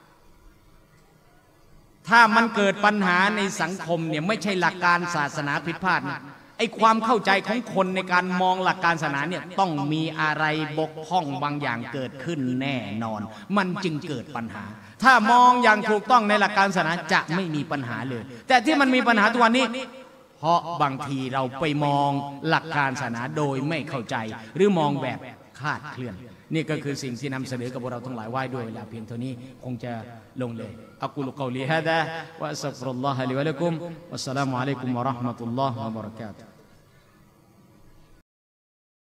ถ้ามันเกิดปัญหาในสังคมเนี่ยไม่ใช่หลักการศาสนาผิดพลาดนะไอ้ความเข้าใจของคนในการมองหลักการศาสนาเนี่ยต้องมีอะไรบกพร่องบางอย่างเกิดขึ้นแน่นอนมันจึงเกิดปัญหาถ้ามองอย่างถูกต้องในหลักการศาสนาจะไม่มีปัญหาเลยแต่ที่มันมีปัญหาทุกวันนี้เพราะบางทีเราไปมองหลักการศาสนาโดยไม่เข้าใจหรือมองแบบคลาดเคลื่อนนี่ก็คือสิ่งที่นำเสนอกับพวกเราทั้งหลายไว้ด้วยเวลาเพียงเท่านี้คงจะลงเลยอักุลุกอลีฮะดะวะอัสตัฆฟิรุลลอฮะลิวะละกุมวัสสลามุอะลัยกุมวะเราะห์มะตุลลอฮ์วะบะเราะกาตุฮ์